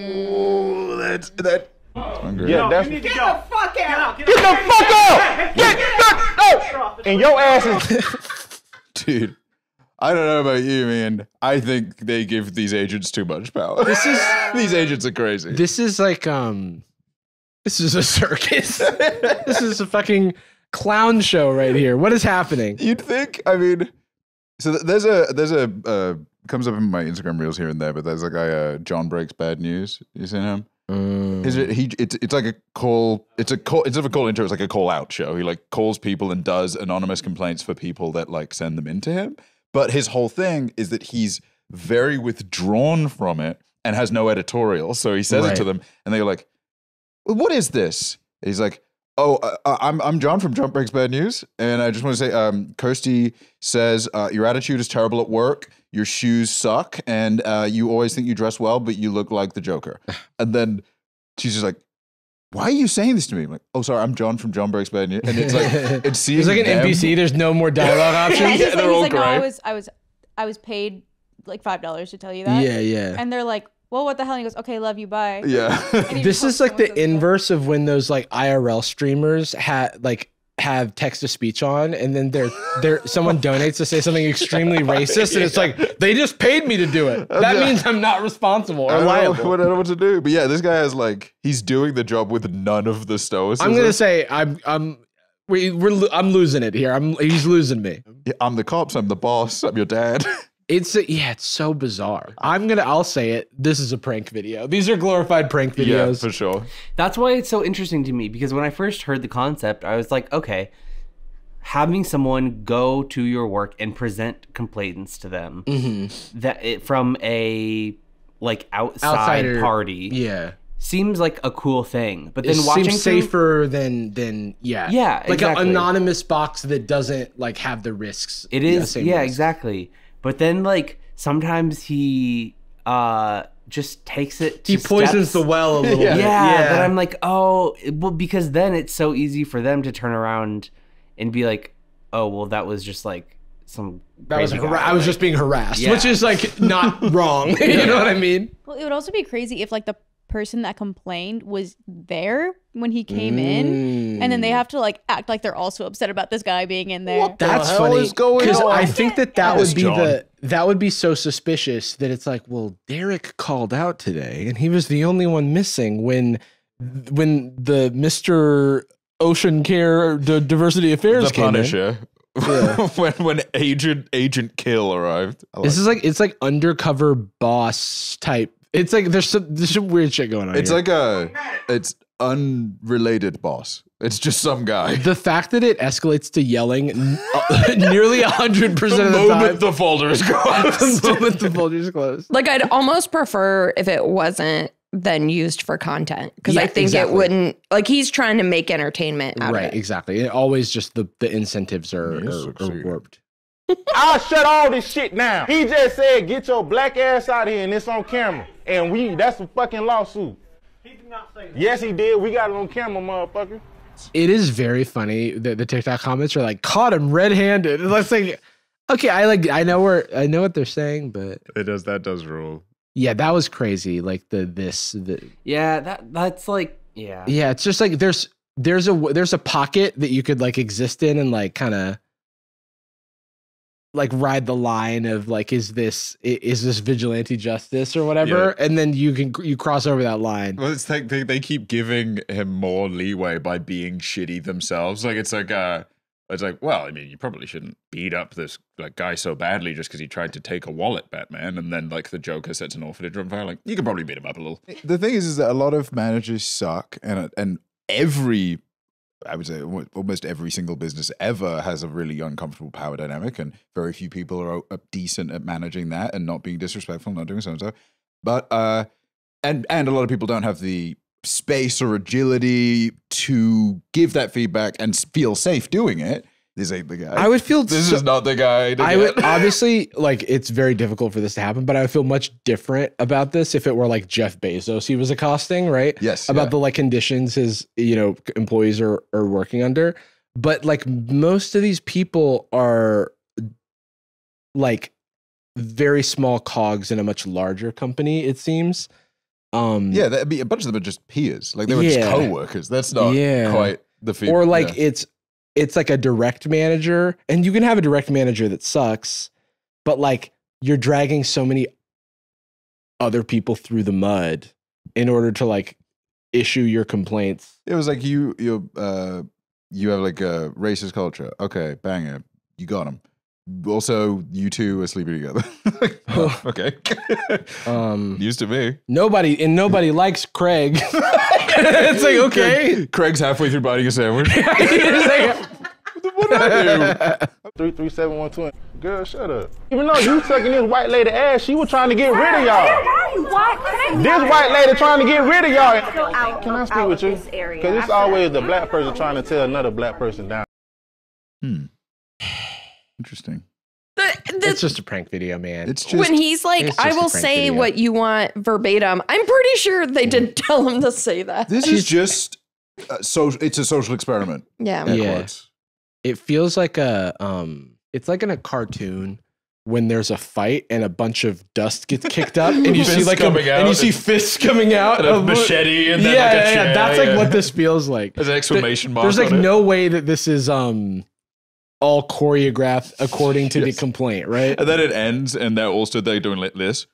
Oh, that's that. Hungry. Yeah, that's You need to Get go. the fuck out. Get get the fuck up! Get the up! And your ass is Dude. I don't know about you, man. I think they give these agents too much power. This is These agents are crazy. this is like um, this is a circus. This is a fucking clown show right here. What is happening? You'd think. I mean, so th- there's a there's a uh, comes up in my Instagram reels here and there, but there's a guy, uh, John Breaks Bad News. You seen him? Is it he? It's it's like a call. It's a call. Instead of a call intro, it's like a call out show. He like calls people and does anonymous complaints for people that like send them into him. But his whole thing is that he's very withdrawn from it and has no editorial. So he says it to Right. them, and they're like, well, "What is this?" And he's like, "Oh, uh, I'm I'm John from John Breaks Bad News, and I just want to say, um, Kirsty says uh, your attitude is terrible at work. Your shoes suck, and uh, you always think you dress well, but you look like the Joker." And then she's just like, "Why are you saying this to me?" I'm like, "Oh, sorry, I'm John from John Breaks Bad News." And it's like, it's seeing There's like an them- N P C. There's no more dialogue Yeah, options. he's like, they're he's all like, no, I great. was, I was, I was paid like five dollars to tell you that. Yeah, yeah. And they're like, well, what the hell? And he goes, okay, love you, bye. Yeah. And he This just is like the goes, inverse of when those like I R L streamers had like have text to speech on, and then they're they're someone donates to say something extremely racist, and it's like they just paid me to do it. That means I'm not responsible I or don't, know liable. what, I don't know what to do. But yeah, this guy has like, he's doing the job with none of the stoicism. I'm gonna say I'm I'm we we're lo- I'm losing it here. I'm he's losing me. Yeah, I'm the cops, I'm the boss, I'm your dad. It's a, yeah, it's so bizarre. I'm gonna, I'll say it. This is a prank video. These are glorified prank videos. Yeah, for sure. That's why it's so interesting to me, because when I first heard the concept, I was like, okay, having someone go to your work and present complaints to them mm-hmm. that it, from a like outside Outsider, party, yeah, seems like a cool thing. But then it watching seems through, safer than than yeah, yeah, like exactly. an anonymous box that doesn't like have the risks. It is, same yeah, risks. exactly. But then like sometimes he uh just takes it to He poisons steps. the well a little yeah. bit. Yeah, Yeah. but I'm like, oh, well, because then it's so easy for them to turn around and be like, oh, well, that was just like some. That was crazy har- guy, I was like- just being harassed, Yeah. which is like not wrong. You know what I mean? Well, it would also be crazy if like the person that complained was there when he came in, and then they have to like act like they're also upset about this guy being in there. That's hell funny is going because on? I think that that Yes, would be John. the that would be so suspicious that it's like, well, Derek called out today, and he was the only one missing when when the Mister Ocean Care the Diversity Affairs The came in. Punisher. Yeah. when when Agent Agent Kill arrived. I This like is like it's like undercover boss type. It's like there's some there's some weird shit going on. It's here. like a, it's unrelated boss. It's just some guy. The fact that it escalates to yelling n- uh, nearly a hundred percent of the moment time. the folder is closed. The moment the folder is closed. Like, I'd almost prefer if it wasn't then used for content, because Yeah, I think exactly. it wouldn't, like, he's trying to make entertainment out Right, of it. exactly. It always just the the incentives are, Yes, are, are succeed. warped. I'll shut all this shit down. He just said, get your black ass out of here, and it's on camera. And we, that's a fucking lawsuit. He did not say that. Yes, he did. We got it on camera, motherfucker. It is very funny that the TikTok comments are like, caught him red-handed. And let's like, okay, I like I know where I know what they're saying, but It does that does rule. yeah, that was crazy. Like the this the Yeah, that that's like yeah. yeah, it's just like there's there's a there's a pocket that you could like exist in and like kind of like ride the line of like is this i- is this vigilante justice or whatever, and then you can you cross over that line. Well, it's like they, they keep giving him more leeway by being shitty themselves. Like it's like uh it's like, well, I mean, you probably shouldn't beat up this like guy so badly just because he tried to take a wallet, Batman. And then like the Joker sets an orphanage on fire. Like you can probably beat him up a little. The thing is, is that a lot of managers suck, and and every, I would say almost every single business ever has a really uncomfortable power dynamic, and very few people are, are decent at managing that and not being disrespectful, not doing so and so. But uh, and and a lot of people don't have the space or agility to give that feedback and feel safe doing it. This ain't the guy. I would feel this so- is not the guy. To I get. would obviously like it's very difficult for this to happen, but I would feel much different about this if it were like Jeff Bezos he was accosting, right? Yes, About yeah. the like conditions his you know employees are are working under. But like most of these people are like very small cogs in a much larger company, it seems. Um Yeah, that'd be, a bunch of them are just peers. Like they were just Yeah. co-workers. That's not Yeah. quite the feed. or like yeah. it's it's like a direct manager, and you can have a direct manager that sucks, but like you're dragging so many other people through the mud in order to like issue your complaints. It was like you you uh you have like a racist culture. Okay, banger. You got him. Also, you two are sleeping together. Like, oh, okay. Um Used to be. nobody and nobody likes Craig. It's like, okay. Craig- Craig's halfway through biting a sandwich. What did I do? Three three seven one two. Girl, shut up. Even though you sucking this white lady ass, she was trying to get rid of y'all. This white lady trying to get rid of y'all. Can I speak with you? Because it's always the black person trying to tear another black person down. Hmm. Interesting. It's just a prank video, man. It's when he's like, it's I just a will prank say video. what you want verbatim, I'm pretty sure they did tell him to say that. This is just a social. It's a social experiment. Yeah. Air Yeah. quotes. It feels like a um it's like in a cartoon when there's a fight and a bunch of dust gets kicked up and you see Fists like a, coming out and you see and- fists coming out and a of- machete and then yeah, like a yeah, yeah. chair, That's like yeah. what this feels like. There's an exclamation mark There's like on it. no way that this is um all choreographed according to the Yes. complaint, right? And then it ends, and they're all stood there doing like this.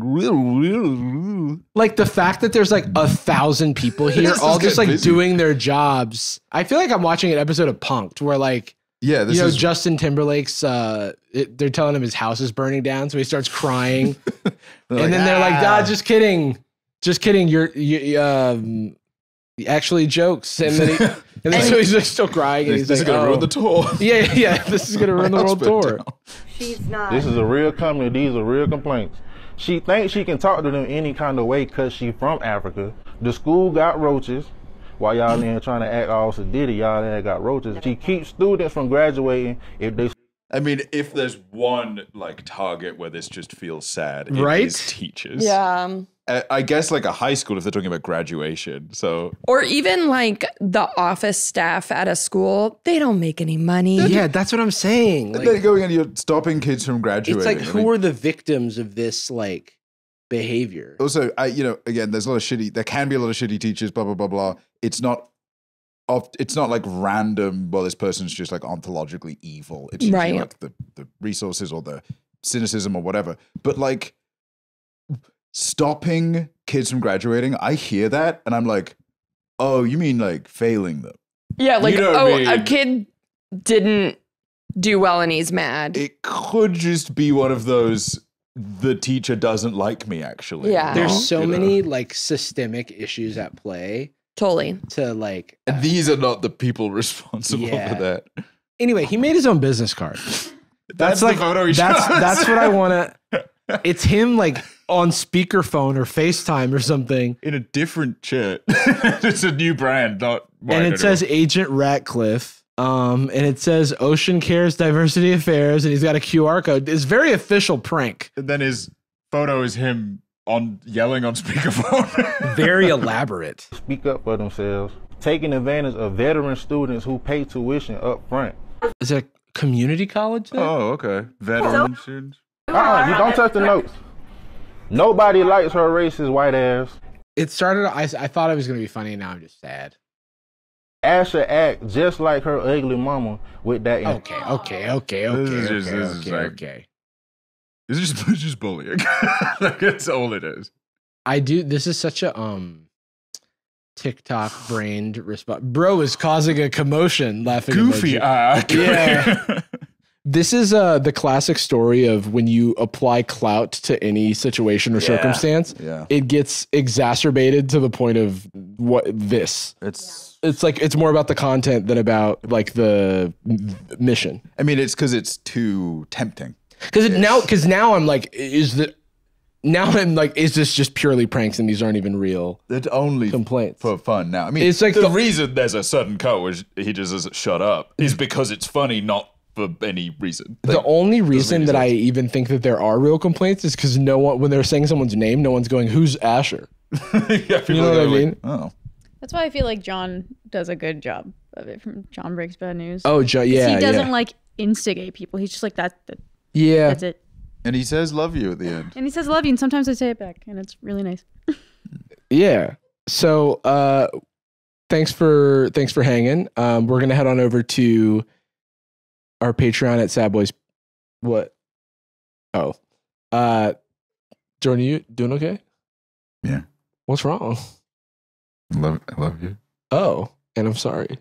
Like the fact that there's like a thousand people here This is all just getting like busy. doing their jobs. I feel like I'm watching an episode of Punk'd where like Yeah, this you know, is Justin Timberlake's. Uh, it, they're telling him his house is burning down, so he starts crying, and like, then they're like, "Ah." "Ah, just kidding, just kidding. You're you um, actually jokes." And then he, and then so he's like still crying, and This- he's this like, is gonna "Oh." ruin the tour. Yeah, yeah, this is gonna ruin the My world house burnt tour. down. She's not. This is a real company. These are real complaints. She thinks she can talk to them any kind of way because she from Africa. The school got roaches. While y'all in here trying to act all sedity, y'all in there got roaches. She keeps students from graduating if they... I mean, if there's one like target where this just feels sad, it Right? is teachers. Yeah. I, I guess like a high school if they're talking about graduation. So Or even like the office staff at a school, they don't make any money. Yeah, that's what I'm saying. and Like, then going and you're stopping kids from graduating. it's like, I who mean, are the victims of this like behavior? also, I you know, again, there's a lot of shitty. There can be a lot of shitty teachers. Blah blah blah blah. It's not. Oft, it's not like random. Well, this person's just like ontologically evil. It's usually Right. like the the resources or the cynicism or whatever. But like stopping kids from graduating, I hear that and I'm like, oh, you mean like failing them? Yeah, like, You know what I oh, mean? a kid didn't do well and he's mad. It could just be one of those. The teacher doesn't like me. Actually, Yeah. There's so You know? many like systemic issues at play Totally. to like. And these are not the people responsible Yeah. for that. Anyway, he made his own business card. That's the photo he that's shows. that's what I want to. It's him like on speakerphone or FaceTime or something, In a different shirt. It's a new brand, not white and it anymore. says Agent Ratcliffe. Um, and it says Ocean Cares Diversity Affairs, and he's got a Q R code. It's a very official prank. And then his photo is him on yelling on speakerphone. Very elaborate. speak up for themselves, taking advantage of veteran students who pay tuition up front. Is it a community college there? Oh, okay. Veteran students. Uh-uh, you don't touch the notes. Nobody likes her racist white ass. It started. I, I thought it was going to be funny. Now I'm just sad. Asha act just like her ugly mama with that. Okay, okay, okay, okay, This is okay, just- this is okay, like- okay. It's just, it's just bullying. Like, that's all it is. I do. This is such a um, TikTok brained response. Bro is causing a commotion, laughing. Goofy. emoji. Ah, Yeah. This is uh the classic story of when you apply clout to any situation or Yeah. circumstance, Yeah. it gets exacerbated to the point of what this. It's. It's like it's more about the content than about like the m- mission. I mean, it's because it's too tempting. Because now, because now I'm like, is the now I'm like, is this just purely pranks and these aren't even real It's only complaints? for fun now. I mean, It's like the, the- reason there's a sudden cut where he just says shut up is because it's funny, not for any reason. The Like, only reason any that I sense. even think that there are real complaints is because no one, when they're saying someone's name, no one's going, "Who's Asher?" yeah, people You know are what I like, mean? Oh, That's why I feel like John does a good job of it from John Breaks Bad News. Oh, Jo- 'Cause yeah, he doesn't yeah. like instigate people. He's just like that. that Yeah, that's it. and he says love you at the end. And he says love you, and sometimes I say it back, and it's really nice. yeah. So, uh, thanks for thanks for hanging. Um, we're gonna head on over to our Patreon at Sad Boys. What? Oh, uh, Jordan, you doing okay? Yeah. What's wrong? Love, I love you. Oh, and I'm sorry.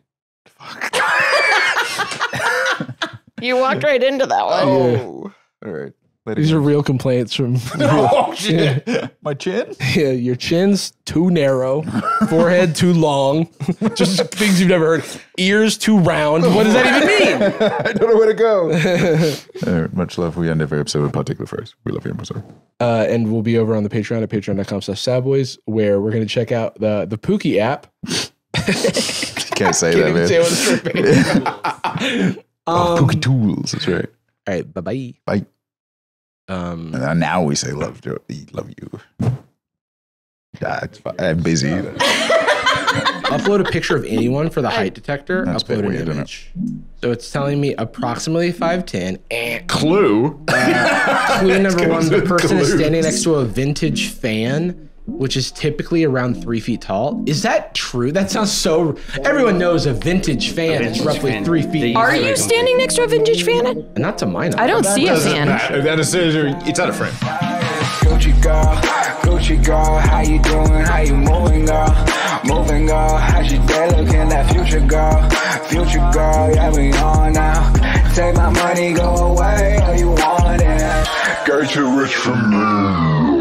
You walked right into that one. Oh, all right. Let it These go. are real complaints from. Oh shit! My chin. Yeah, your chin's too narrow, forehead too long, just things you've never heard. Ears too round. What does that even mean? I don't know where to go. All right, much love. We end every episode with a particular phrase. We love you. I'm sorry. Uh, and we'll be over on the Patreon at patreon.com slash sadboys, where we're going to check out the the Pookie app. Can't say Can't that, even man. say what it's for. Oh, Um, Pookie Tools. That's right. All right, bye-bye. Bye. Um, And now we say love, love you. Ah, it's fine. I'm busy. upload a picture of anyone for the height detector. That's a bit upload an weird, isn't it? image. So it's telling me approximately five ten. And Clue. Uh, clue number one: the with person is standing clues. next to a vintage fan, which is typically around three feet tall. Is that true? That sounds so. Everyone knows a vintage fan is vintage roughly fan. three They feet. use Are it you like standing next to a vintage fan? Not to my knowledge. I don't see a fan. That is, it's out of frame. Gucci girl, Gucci girl, how you doing? How you moving, girl? Moving, girl. How's your day looking? That future girl, future girl, yeah, we on now. Take my money, go away, all you want it. Girl, too rich for me.